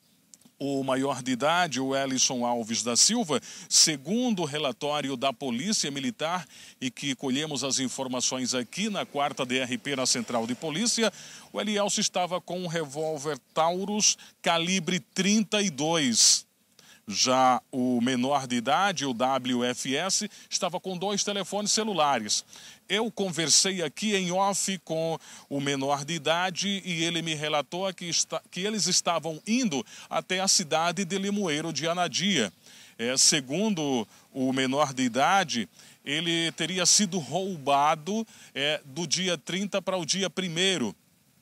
o maior de idade, o Elielson Alves da Silva, segundo o relatório da Polícia Militar, e que colhemos as informações aqui na quarta D R P na Central de Polícia, o Elielson estava com um revólver Taurus calibre trinta e dois. Já o menor de idade, o W F S, estava com dois telefones celulares. Eu conversei aqui em off com o menor de idade e ele me relatou que, está, que eles estavam indo até a cidade de Limoeiro de Anadia. É, segundo o menor de idade, ele teria sido roubado é, do dia trinta para o dia primeiro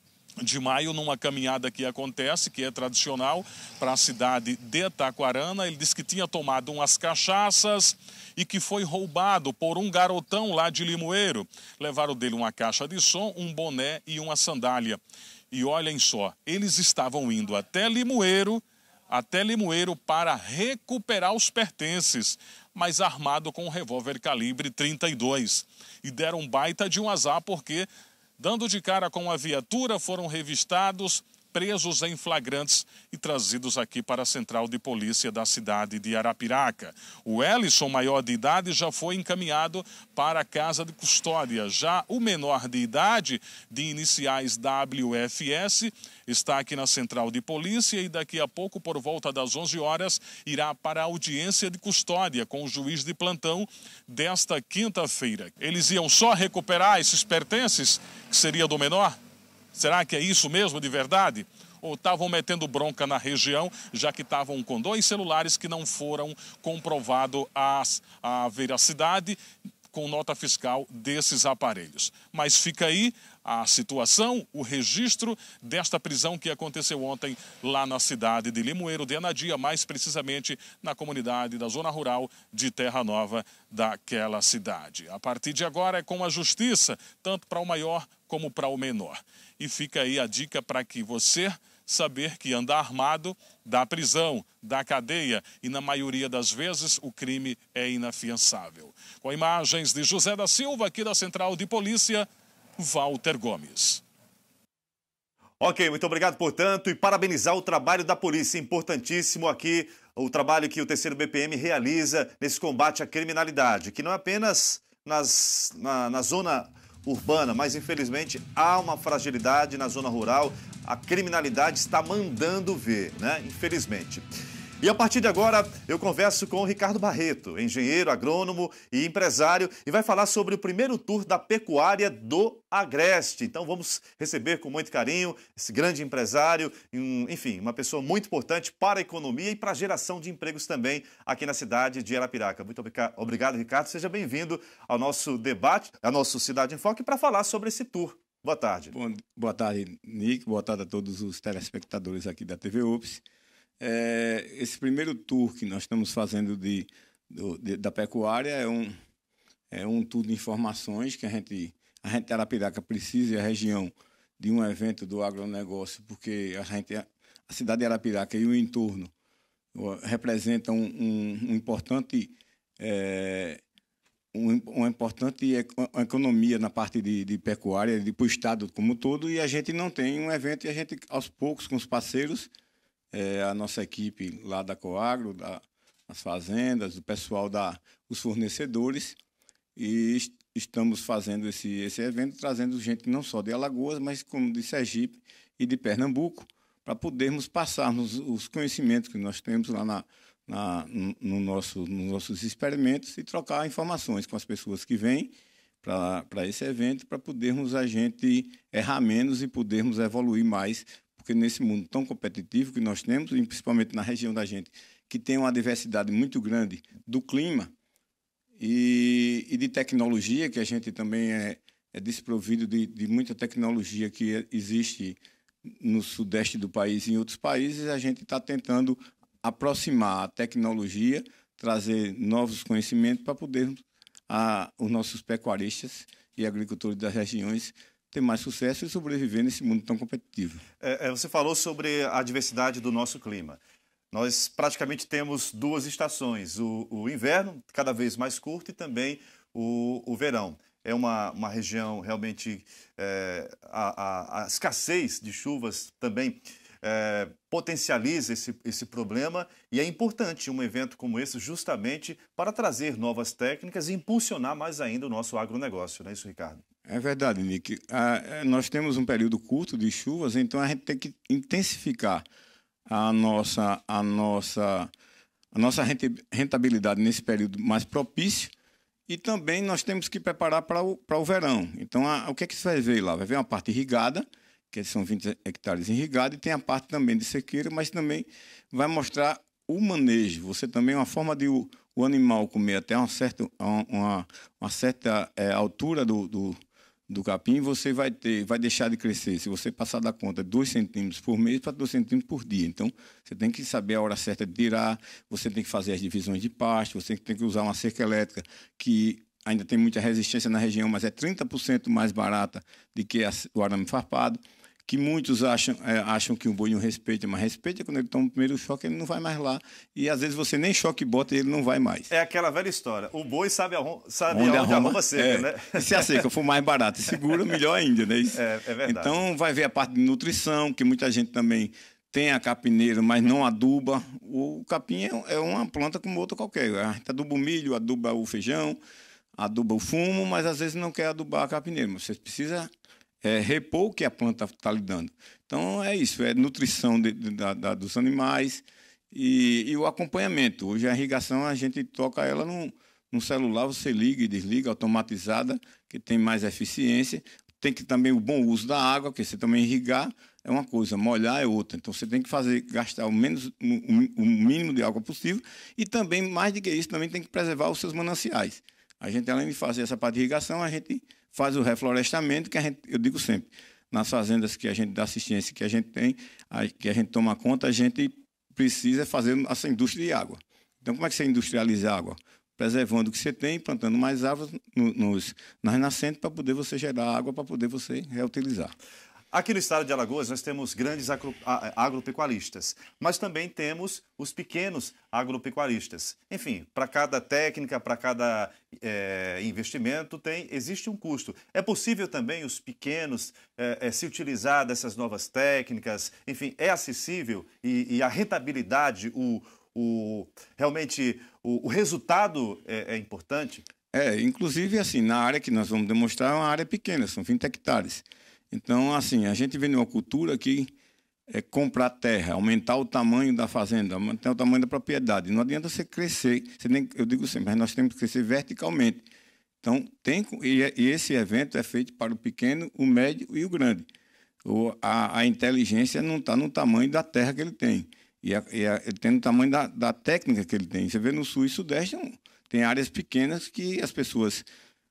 de maio, numa caminhada que acontece, que é tradicional para a cidade de Taquarana. Ele disse que tinha tomado umas cachaças e que foi roubado por um garotão lá de Limoeiro. Levaram dele uma caixa de som, um boné e uma sandália. E olhem só, eles estavam indo até Limoeiro, até Limoeiro para recuperar os pertences, mas armado com um revólver calibre trinta e dois. E deram um baita de um azar porque, dando de cara com a viatura, foram revistados, presos em flagrantes e trazidos aqui para a Central de Polícia da cidade de Arapiraca. O Elielson, maior de idade, já foi encaminhado para a casa de custódia. Já o menor de idade, de iniciais W F S, está aqui na Central de Polícia e daqui a pouco, por volta das onze horas, irá para a audiência de custódia com o juiz de plantão desta quinta-feira. Eles iam só recuperar esses pertences, que seria do menor? Será que é isso mesmo de verdade? Ou estavam metendo bronca na região, já que estavam com dois celulares que não foram comprovado as, a veracidade com nota fiscal desses aparelhos. Mas fica aí a situação, o registro desta prisão que aconteceu ontem lá na cidade de Limoeiro de Anadia, mais precisamente na comunidade da zona rural de Terra Nova daquela cidade. A partir de agora é com a justiça, tanto para o maior como para o menor. E fica aí a dica para que você saber que andar armado dá prisão, dá cadeia e, na maioria das vezes, o crime é inafiançável. Com imagens de José da Silva, aqui da Central de Polícia, Walter Gomes. Ok, muito obrigado, portanto, e parabenizar o trabalho da polícia, importantíssimo aqui, o trabalho que o terceiro B P M realiza nesse combate à criminalidade, que não é apenas nas, na, na zona urbana, mas infelizmente há uma fragilidade na zona rural, a criminalidade está mandando ver, né? Infelizmente. E a partir de agora eu converso com o Ricardo Barreto, engenheiro, agrônomo e empresário, e vai falar sobre o primeiro tour da pecuária do Agreste. Então vamos receber com muito carinho esse grande empresário, enfim, uma pessoa muito importante para a economia e para a geração de empregos também aqui na cidade de Arapiraca. Muito obrigado, Ricardo. Seja bem-vindo ao nosso debate, ao nosso Cidade em Foco, para falar sobre esse tour. Boa tarde. Bom, boa tarde, Nick. Boa tarde a todos os telespectadores aqui da T V U P S. É, esse primeiro tour que nós estamos fazendo de, do, de, da pecuária é um, é um tour de informações que a gente, a gente de Arapiraca precisa, e a região, de um evento do agronegócio, porque a, gente, a cidade de Arapiraca e o entorno representam um, um, um importante é, um, uma importante economia na parte de, de pecuária, para o Estado como um todo, e a gente não tem um evento, e a gente, aos poucos, com os parceiros, é, a nossa equipe lá da Coagro, da, as fazendas, o pessoal, da, os fornecedores, e est estamos fazendo esse, esse evento, trazendo gente não só de Alagoas, mas como de Sergipe e de Pernambuco, para podermos passarmos os conhecimentos que nós temos lá na, na, no nosso, nos nossos experimentos e trocar informações com as pessoas que vêm para esse evento, para podermos a gente errar menos e podermos evoluir mais, porque nesse mundo tão competitivo que nós temos, e principalmente na região da gente, que tem uma diversidade muito grande do clima e, e de tecnologia, que a gente também é, é desprovido de, de muita tecnologia que existe no sudeste do país e em outros países, a gente está tentando aproximar a tecnologia, trazer novos conhecimentos para podermos a, os nossos pecuaristas e agricultores das regiões ter mais sucesso e sobreviver nesse mundo tão competitivo. É, é, você falou sobre a diversidade do nosso clima. Nós praticamente temos duas estações, o, o inverno, cada vez mais curto, e também o, o verão. É uma, uma região realmente... É, a, a, a escassez de chuvas também é, potencializa esse, esse problema, e é importante um evento como esse justamente para trazer novas técnicas e impulsionar mais ainda o nosso agronegócio, não é isso, Ricardo? É verdade, Nick. Ah, nós temos um período curto de chuvas, então a gente tem que intensificar a nossa, a nossa, a nossa rentabilidade nesse período mais propício. E também nós temos que preparar para o, para o verão. Então, a, o que é que você vai ver lá? Vai ver uma parte irrigada, que são vinte hectares irrigados, e tem a parte também de sequeira, mas também vai mostrar o manejo. Você também, uma forma de o, o animal comer até uma certa, uma, uma certa é, altura do, do, do capim, você vai, ter, vai deixar de crescer. Se você passar da conta dois centímetros por mês para dois centímetros por dia. Então, você tem que saber a hora certa de tirar, você tem que fazer as divisões de pasto, você tem que usar uma cerca elétrica que ainda tem muita resistência na região, mas é trinta por cento mais barata do que o arame farpado, que muitos acham, é, acham que o boi não respeita, mas respeita. Quando ele toma o primeiro choque, ele não vai mais lá. E às vezes você nem choque bota e ele não vai mais. É aquela velha história. O boi sabe, aonde, sabe onde, aonde arruma, arruma seca, é, né? E se a seca for mais barata e segura, melhor ainda, né? Isso? É, é verdade. Então, vai ver a parte de nutrição, que muita gente também tem a capineira, mas não aduba. O capim é uma planta como outra qualquer. A gente aduba o milho, aduba o feijão, aduba o fumo, mas às vezes não quer adubar a capineira. Mas você precisa é, repor o que a planta está lhe dando. Então, é isso, é nutrição de, de, da, da, dos animais e, e o acompanhamento. Hoje, a irrigação, a gente toca ela no, no celular, você liga e desliga, automatizada, que tem mais eficiência. Tem que também o bom uso da água, porque você também irrigar é uma coisa, molhar é outra. Então, você tem que fazer, gastar o, menos, o, o mínimo de água possível e também, mais do que isso, também tem que preservar os seus mananciais. A gente, além de fazer essa parte de irrigação, a gente faz o reflorestamento, que a gente, eu digo sempre, nas fazendas que a gente dá assistência, que a gente tem, que a gente toma conta, a gente precisa fazer essa indústria de água. Então, como é que você industrializa a água? Preservando o que você tem, plantando mais árvores no, nos, nas nascentes para poder você gerar água, para poder você reutilizar. Aqui no estado de Alagoas nós temos grandes agro, agropecuaristas, mas também temos os pequenos agropecuaristas. Enfim, para cada técnica, para cada é, investimento, tem, existe um custo. É possível também os pequenos é, é, se utilizar dessas novas técnicas? Enfim, é acessível e, e a rentabilidade, o, o, realmente o, o resultado é, é importante? É, inclusive assim, na área que nós vamos demonstrar é uma área pequena, são vinte hectares. Então, assim, a gente vem de uma cultura que é comprar terra, aumentar o tamanho da fazenda, aumentar o tamanho da propriedade. Não adianta você crescer, você nem, eu digo sempre, mas nós temos que crescer verticalmente. Então, tem, e, e esse evento é feito para o pequeno, o médio e o grande. O, a, a inteligência não está no tamanho da terra que ele tem, e, a, e a, ele tem no tamanho da, da técnica que ele tem. Você vê no sul e sudeste, tem áreas pequenas que as pessoas,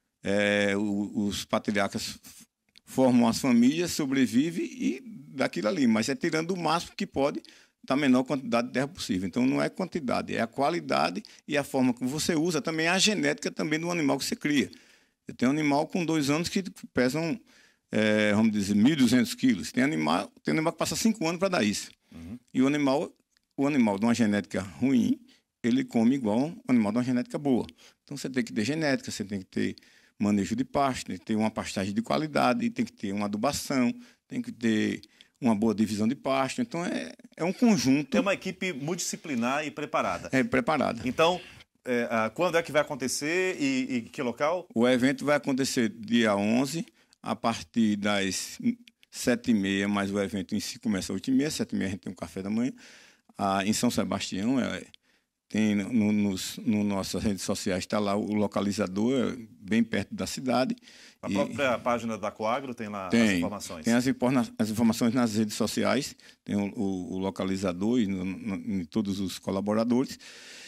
é, os, os patriarcas formam as famílias, sobrevivem e daquilo ali, mas é tirando o máximo que pode da menor quantidade de terra possível. Então, não é quantidade, é a qualidade e a forma que você usa, também a genética também do animal que você cria. Eu tenho um animal com dois anos que pesam, é, vamos dizer, mil e duzentos quilos. Tem animal, tem animal que passa cinco anos para dar isso. Uhum. E o animal, o animal de uma genética ruim, ele come igual um animal de uma genética boa. Então, você tem que ter genética, você tem que ter manejo de pasto, tem que ter uma pastagem de qualidade, tem que ter uma adubação, tem que ter uma boa divisão de pasto. Então, é, é um conjunto... É uma equipe multidisciplinar e preparada. É, preparada. Então, é, quando é que vai acontecer e, e que local? O evento vai acontecer dia onze, a partir das sete e meia, mas o evento em si começa às oito e meia, sete e meia a gente tem um café da manhã. Ah, em São Sebastião, é, tem no, nos no nossas redes sociais, está lá o localizador, é bem perto da cidade. A e, própria página da Coagro tem lá tem, as informações? Tem as, as informações nas redes sociais, tem o, o, o localizador e no, no, em todos os colaboradores.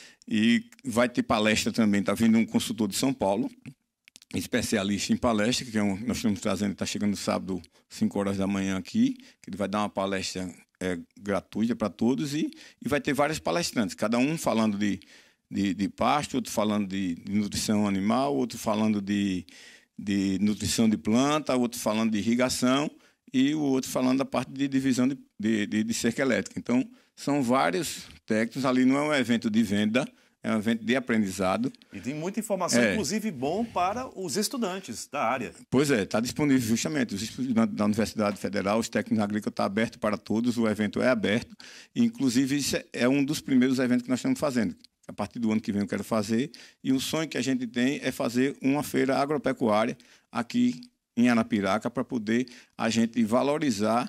E vai ter palestra também, está vindo um consultor de São Paulo, especialista em palestra, que é um, nós estamos trazendo, está chegando sábado, cinco horas da manhã aqui, que ele vai dar uma palestra é, gratuita para todos e, e vai ter vários palestrantes, cada um falando de, de, de pasto, outro falando de, de nutrição animal, outro falando de, de nutrição de planta, outro falando de irrigação e o outro falando da parte de divisão de, de, de, de cerca elétrica. Então, são vários técnicos, ali não é um evento de venda, é um evento de aprendizado. E tem muita informação, é. inclusive bom para os estudantes da área. Pois é, está disponível justamente. Os estudantes da Universidade Federal, os técnicos agrícolas, está aberto para todos, o evento é aberto. E, inclusive, isso é um dos primeiros eventos que nós estamos fazendo. A partir do ano que vem eu quero fazer. E o sonho que a gente tem é fazer uma feira agropecuária aqui em Arapiraca para poder a gente valorizar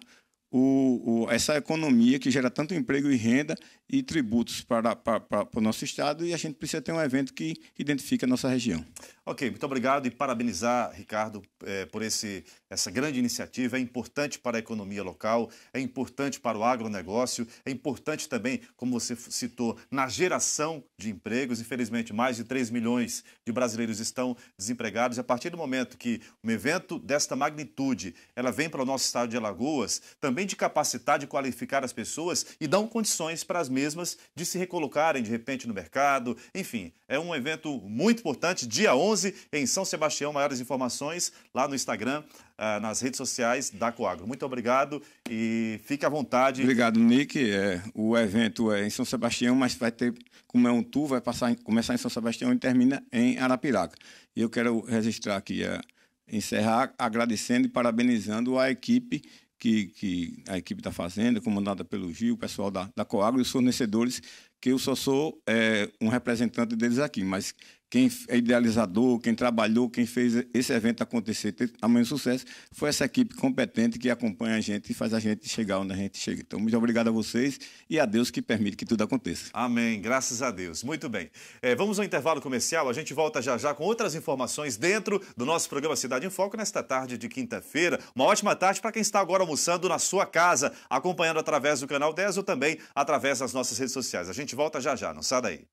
O, o, essa economia que gera tanto emprego e renda e tributos para, para, para, para o nosso estado, e a gente precisa ter um evento que identifique a nossa região. Ok, muito obrigado e parabenizar, Ricardo, eh, por esse, essa grande iniciativa. É importante para a economia local, é importante para o agronegócio, é importante também, como você citou, na geração de empregos. Infelizmente, mais de três milhões de brasileiros estão desempregados. E a partir do momento que um evento desta magnitude ela vem para o nosso estado de Alagoas, também de capacitar, de qualificar as pessoas e dão condições para as mesmas de se recolocarem de repente no mercado. Enfim, é um evento muito importante, dia onze em São Sebastião. Maiores informações lá no Instagram, nas redes sociais da Coagro. Muito obrigado e fique à vontade. Obrigado, Nick. É, o evento é em São Sebastião, mas vai ter, como é um tour, vai passar, começar em São Sebastião e termina em Arapiraca. E eu quero registrar aqui, é, encerrar agradecendo e parabenizando a equipe Que, que a equipe da Fazenda, comandada pelo Gil, o pessoal da, da Coagro e os fornecedores, que eu só sou é, um representante deles aqui, mas quem é idealizador, quem trabalhou, quem fez esse evento acontecer, ter tamanho sucesso, foi essa equipe competente que acompanha a gente e faz a gente chegar onde a gente chega. Então, muito obrigado a vocês e a Deus que permite que tudo aconteça. Amém, graças a Deus. Muito bem. É, vamos ao intervalo comercial, a gente volta já já com outras informações dentro do nosso programa Cidade em Foco nesta tarde de quinta-feira. Uma ótima tarde para quem está agora almoçando na sua casa, acompanhando através do Canal dez ou também através das nossas redes sociais. A gente volta já já, não sai daí.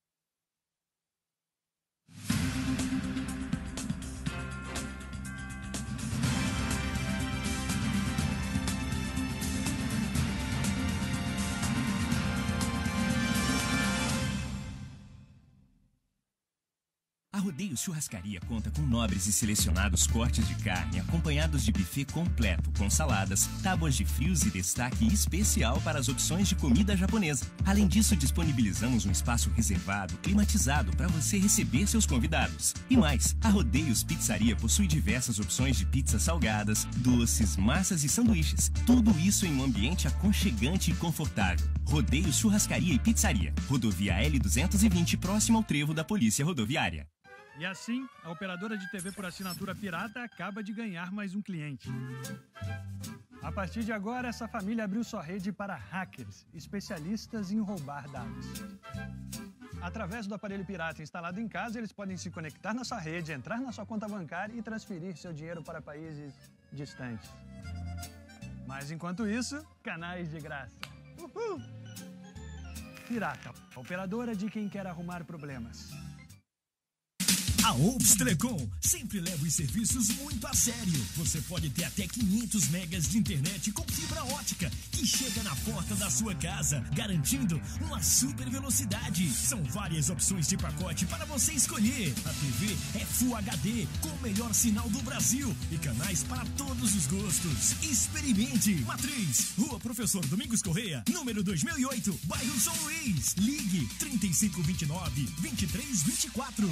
A Rodeio Churrascaria conta com nobres e selecionados cortes de carne, acompanhados de buffet completo, com saladas, tábuas de frios e destaque especial para as opções de comida japonesa. Além disso, disponibilizamos um espaço reservado, climatizado, para você receber seus convidados. E mais, a Rodeios Pizzaria possui diversas opções de pizzas salgadas, doces, massas e sanduíches. Tudo isso em um ambiente aconchegante e confortável. Rodeios Churrascaria e Pizzaria. Rodovia L duzentos e vinte, próximo ao trevo da Polícia Rodoviária. E assim, a operadora de T V por assinatura pirata acaba de ganhar mais um cliente. A partir de agora, essa família abriu sua rede para hackers, especialistas em roubar dados. Através do aparelho pirata instalado em casa, eles podem se conectar na sua rede, entrar na sua conta bancária e transferir seu dinheiro para países distantes. Mas enquanto isso, canais de graça. Uhul! Pirata, a operadora de quem quer arrumar problemas. A Ops Telecom sempre leva os serviços muito a sério. Você pode ter até quinhentos megas de internet com fibra ótica que chega na porta da sua casa, garantindo uma super velocidade. São várias opções de pacote para você escolher. A T V é Full H D com o melhor sinal do Brasil e canais para todos os gostos. Experimente. Matriz, Rua Professor Domingos Correia, número dois mil e oito, bairro São Luís. Ligue trinta e cinco, vinte e nove, vinte e três, vinte e quatro.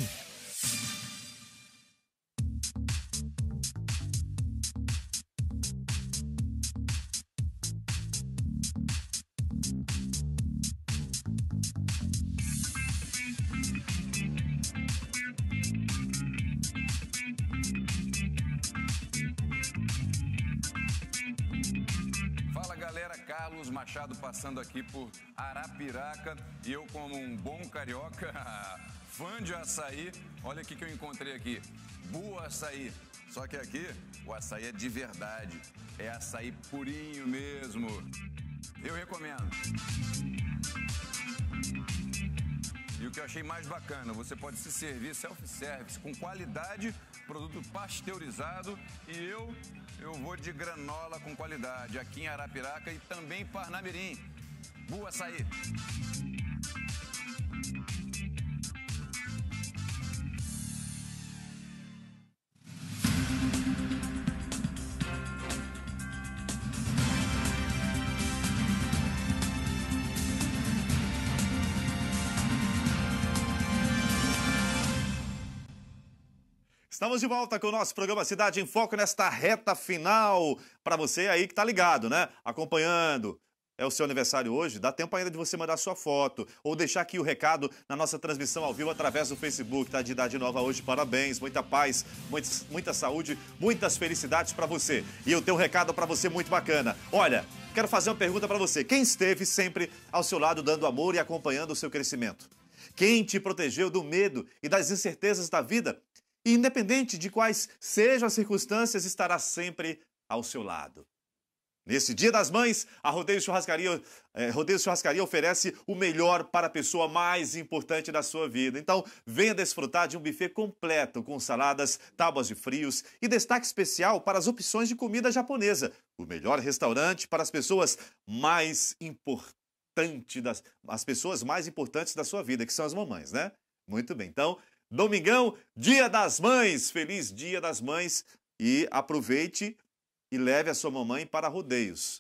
Fala galera, Carlos Machado passando aqui por Arapiraca e eu, como um bom carioca, fã de açaí, olha o que eu encontrei aqui, Boa Açaí. Só que aqui o açaí é de verdade, é açaí purinho mesmo. Eu recomendo. E o que eu achei mais bacana, você pode se servir self-service com qualidade, produto pasteurizado, e eu, eu vou de granola com qualidade aqui em Arapiraca e também em Parnamirim. Boa Açaí! Estamos de volta com o nosso programa Cidade em Foco nesta reta final. Para você aí que tá ligado, né? Acompanhando. É o seu aniversário hoje? Dá tempo ainda de você mandar sua foto ou deixar aqui o recado na nossa transmissão ao vivo através do Facebook. Tá de idade nova hoje, parabéns, muita paz, muita, muita saúde, muitas felicidades para você. E eu tenho um recado para você muito bacana. Olha, quero fazer uma pergunta para você. Quem esteve sempre ao seu lado dando amor e acompanhando o seu crescimento? Quem te protegeu do medo e das incertezas da vida? E independente de quais sejam as circunstâncias, estará sempre ao seu lado. Nesse Dia das Mães, a Rodeio Churrascaria, eh, Rodeio Churrascaria oferece o melhor para a pessoa mais importante da sua vida. Então, venha desfrutar de um buffet completo com saladas, tábuas de frios e destaque especial para as opções de comida japonesa. O melhor restaurante para as pessoas mais importantes das, as pessoas mais importantes da sua vida, que são as mamães, né? Muito bem. Então, domingão, Dia das Mães. Feliz Dia das Mães e aproveite e leve a sua mamãe para rodeios.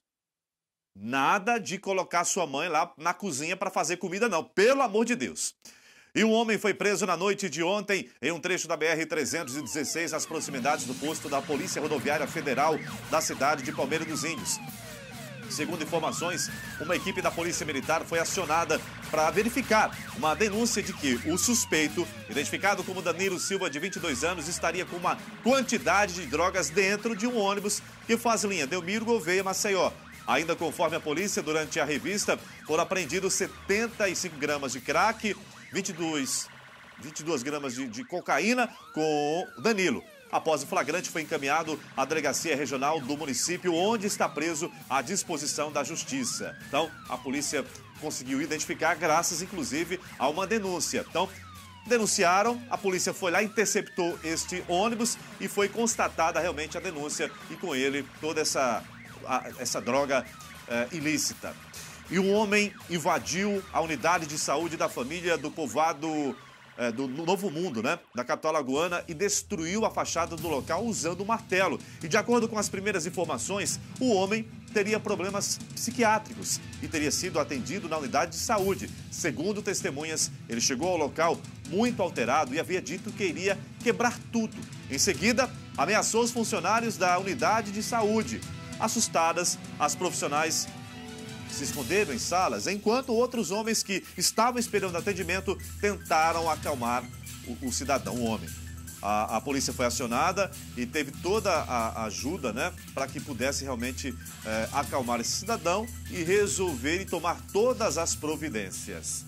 Nada de colocar sua mãe lá na cozinha para fazer comida, não. Pelo amor de Deus. E um homem foi preso na noite de ontem em um trecho da B R trezentos e dezesseis, nas proximidades do posto da Polícia Rodoviária Federal da cidade de Palmeira dos Índios. Segundo informações, uma equipe da Polícia Militar foi acionada para verificar uma denúncia de que o suspeito, identificado como Danilo Silva, de vinte e dois anos, estaria com uma quantidade de drogas dentro de um ônibus que faz linha Delmiro Gouveia, Maceió. Ainda conforme a polícia, durante a revista, foram apreendidos setenta e cinco gramas de crack, vinte e dois, vinte e duas gramas de, de cocaína com Danilo. Após o flagrante, foi encaminhado à Delegacia Regional do município, onde está preso à disposição da Justiça. Então, a polícia conseguiu identificar, graças, inclusive, a uma denúncia. Então, denunciaram, a polícia foi lá, interceptou este ônibus e foi constatada realmente a denúncia e, com ele, toda essa, a, essa droga é, ilícita. E um homem invadiu a unidade de saúde da família do povoado É, do Novo Mundo, né, da capital alagoana, e destruiu a fachada do local usando um martelo. E de acordo com as primeiras informações, o homem teria problemas psiquiátricos e teria sido atendido na unidade de saúde. Segundo testemunhas, ele chegou ao local muito alterado e havia dito que iria quebrar tudo. Em seguida, ameaçou os funcionários da unidade de saúde. Assustadas, as profissionais se esconderam em salas, enquanto outros homens que estavam esperando atendimento tentaram acalmar o, o cidadão, o homem. A, a polícia foi acionada e teve toda a ajuda, né, para que pudesse realmente é, acalmar esse cidadão e resolver e tomar todas as providências.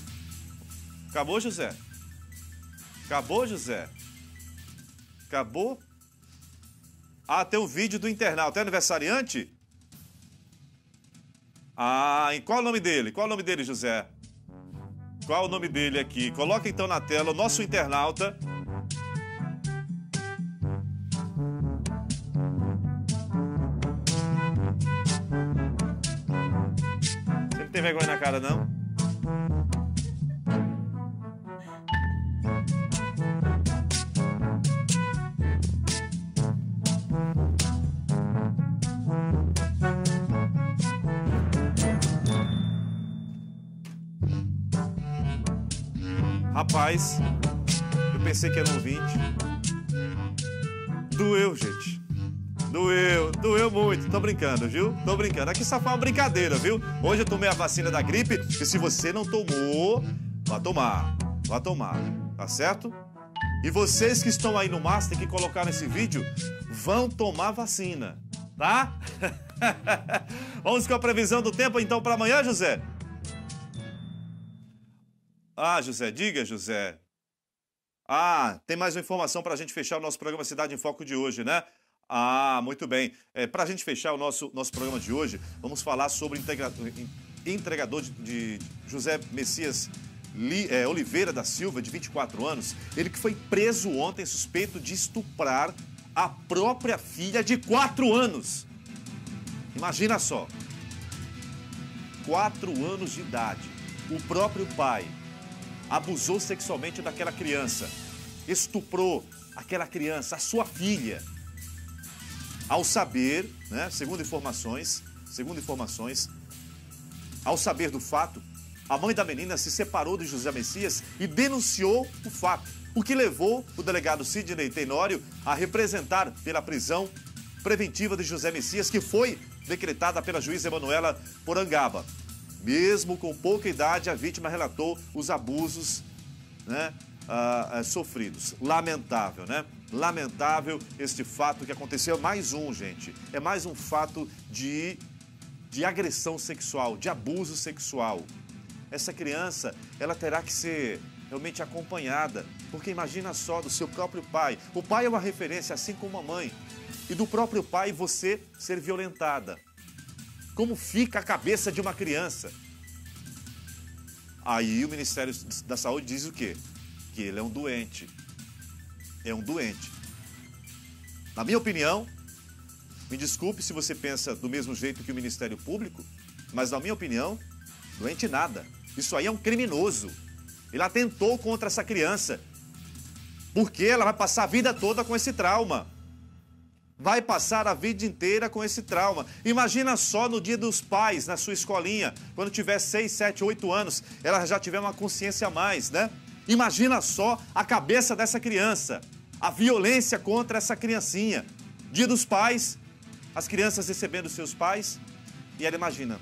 Acabou, José? Acabou, José? Acabou? Ah, tem um vídeo do internauta. É aniversariante? Ah, e qual é o nome dele? Qual é o nome dele, José? Qual é o nome dele aqui? Coloca então na tela o nosso internauta. Tem vergonha na cara, não? Rapaz, eu pensei que era um vinte. Doeu, gente. Doeu, doeu muito. Tô brincando, viu? Tô brincando. Aqui só foi uma brincadeira, viu? Hoje eu tomei a vacina da gripe e se você não tomou, vá tomar. Vá tomar, tá certo? E vocês que estão aí no Master que colocaram esse vídeo, vão tomar vacina, tá? Vamos com a previsão do tempo então para amanhã, José? Ah, José, diga, José. Ah, tem mais uma informação para a gente fechar o nosso programa Cidade em Foco de hoje, né? Ah, muito bem. É, para a gente fechar o nosso, nosso programa de hoje, vamos falar sobre o entregador, entregador de, de José Messias Li, é, Oliveira da Silva, de vinte e quatro anos. Ele que foi preso ontem suspeito de estuprar a própria filha de quatro anos. Imagina só. quatro anos de idade. O próprio pai abusou sexualmente daquela criança, estuprou aquela criança, a sua filha. Ao saber, né, segundo informações, segundo informações, ao saber do fato, a mãe da menina se separou de José Messias e denunciou o fato, o que levou o delegado Sidney Tenório a representar pela prisão preventiva de José Messias, que foi decretada pela juíza Emanuela Porangaba. Mesmo com pouca idade, a vítima relatou os abusos, né, ah, ah, sofridos. Lamentável, né? Lamentável este fato que aconteceu. É mais um, gente. É mais um fato de, de agressão sexual, de abuso sexual. Essa criança, ela terá que ser realmente acompanhada. Porque imagina só, do seu próprio pai. O pai é uma referência, assim como a mãe. E do próprio pai você ser violentada. Como fica a cabeça de uma criança? Aí o Ministério da Saúde diz o quê? Que ele é um doente. É um doente. Na minha opinião, me desculpe se você pensa do mesmo jeito que o Ministério Público, mas na minha opinião, doente nada. Isso aí é um criminoso. Ele atentou contra essa criança. Porque ela vai passar a vida toda com esse trauma. Vai passar a vida inteira com esse trauma. Imagina só no dia dos pais, na sua escolinha, quando tiver seis, sete, oito anos, ela já tiver uma consciência a mais, né? Imagina só a cabeça dessa criança, a violência contra essa criancinha. Dia dos pais, as crianças recebendo seus pais, e ela imagina.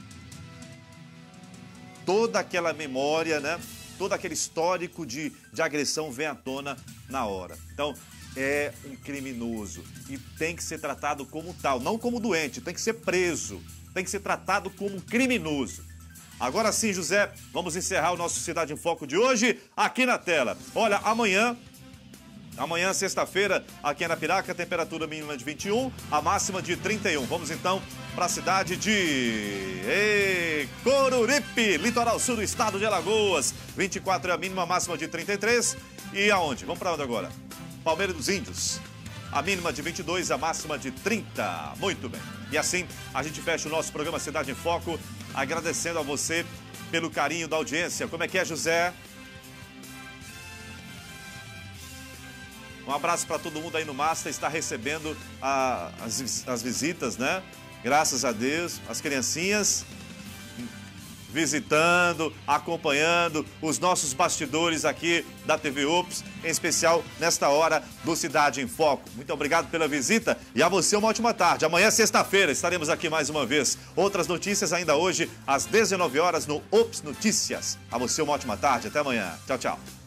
Toda aquela memória, né? Todo aquele histórico de, de agressão vem à tona na hora. Então, é um criminoso e tem que ser tratado como tal, não como doente, tem que ser preso, tem que ser tratado como um criminoso. Agora sim, José, vamos encerrar o nosso Cidade em Foco de hoje aqui na tela. Olha, amanhã, amanhã, sexta-feira, aqui em Arapiraca, a temperatura mínima de vinte e um, a máxima de trinta e um. Vamos então para a cidade de Ei, Coruripe, litoral sul do estado de Alagoas. vinte e quatro é a mínima, a máxima de trinta e três. E aonde? Vamos para onde agora? Palmeira dos Índios, a mínima de vinte e dois, a máxima de trinta. Muito bem. E assim, a gente fecha o nosso programa Cidade em Foco, agradecendo a você pelo carinho da audiência. Como é que é, José? Um abraço para todo mundo aí no Master, está recebendo a, as, as visitas, né? Graças a Deus, as criancinhas visitando, acompanhando os nossos bastidores aqui da T V Ops, em especial nesta hora do Cidade em Foco. Muito obrigado pela visita e a você uma ótima tarde. Amanhã, sexta-feira, estaremos aqui mais uma vez. Outras notícias ainda hoje, às dezenove horas, no Ops Notícias. A você uma ótima tarde. Até amanhã. Tchau, tchau.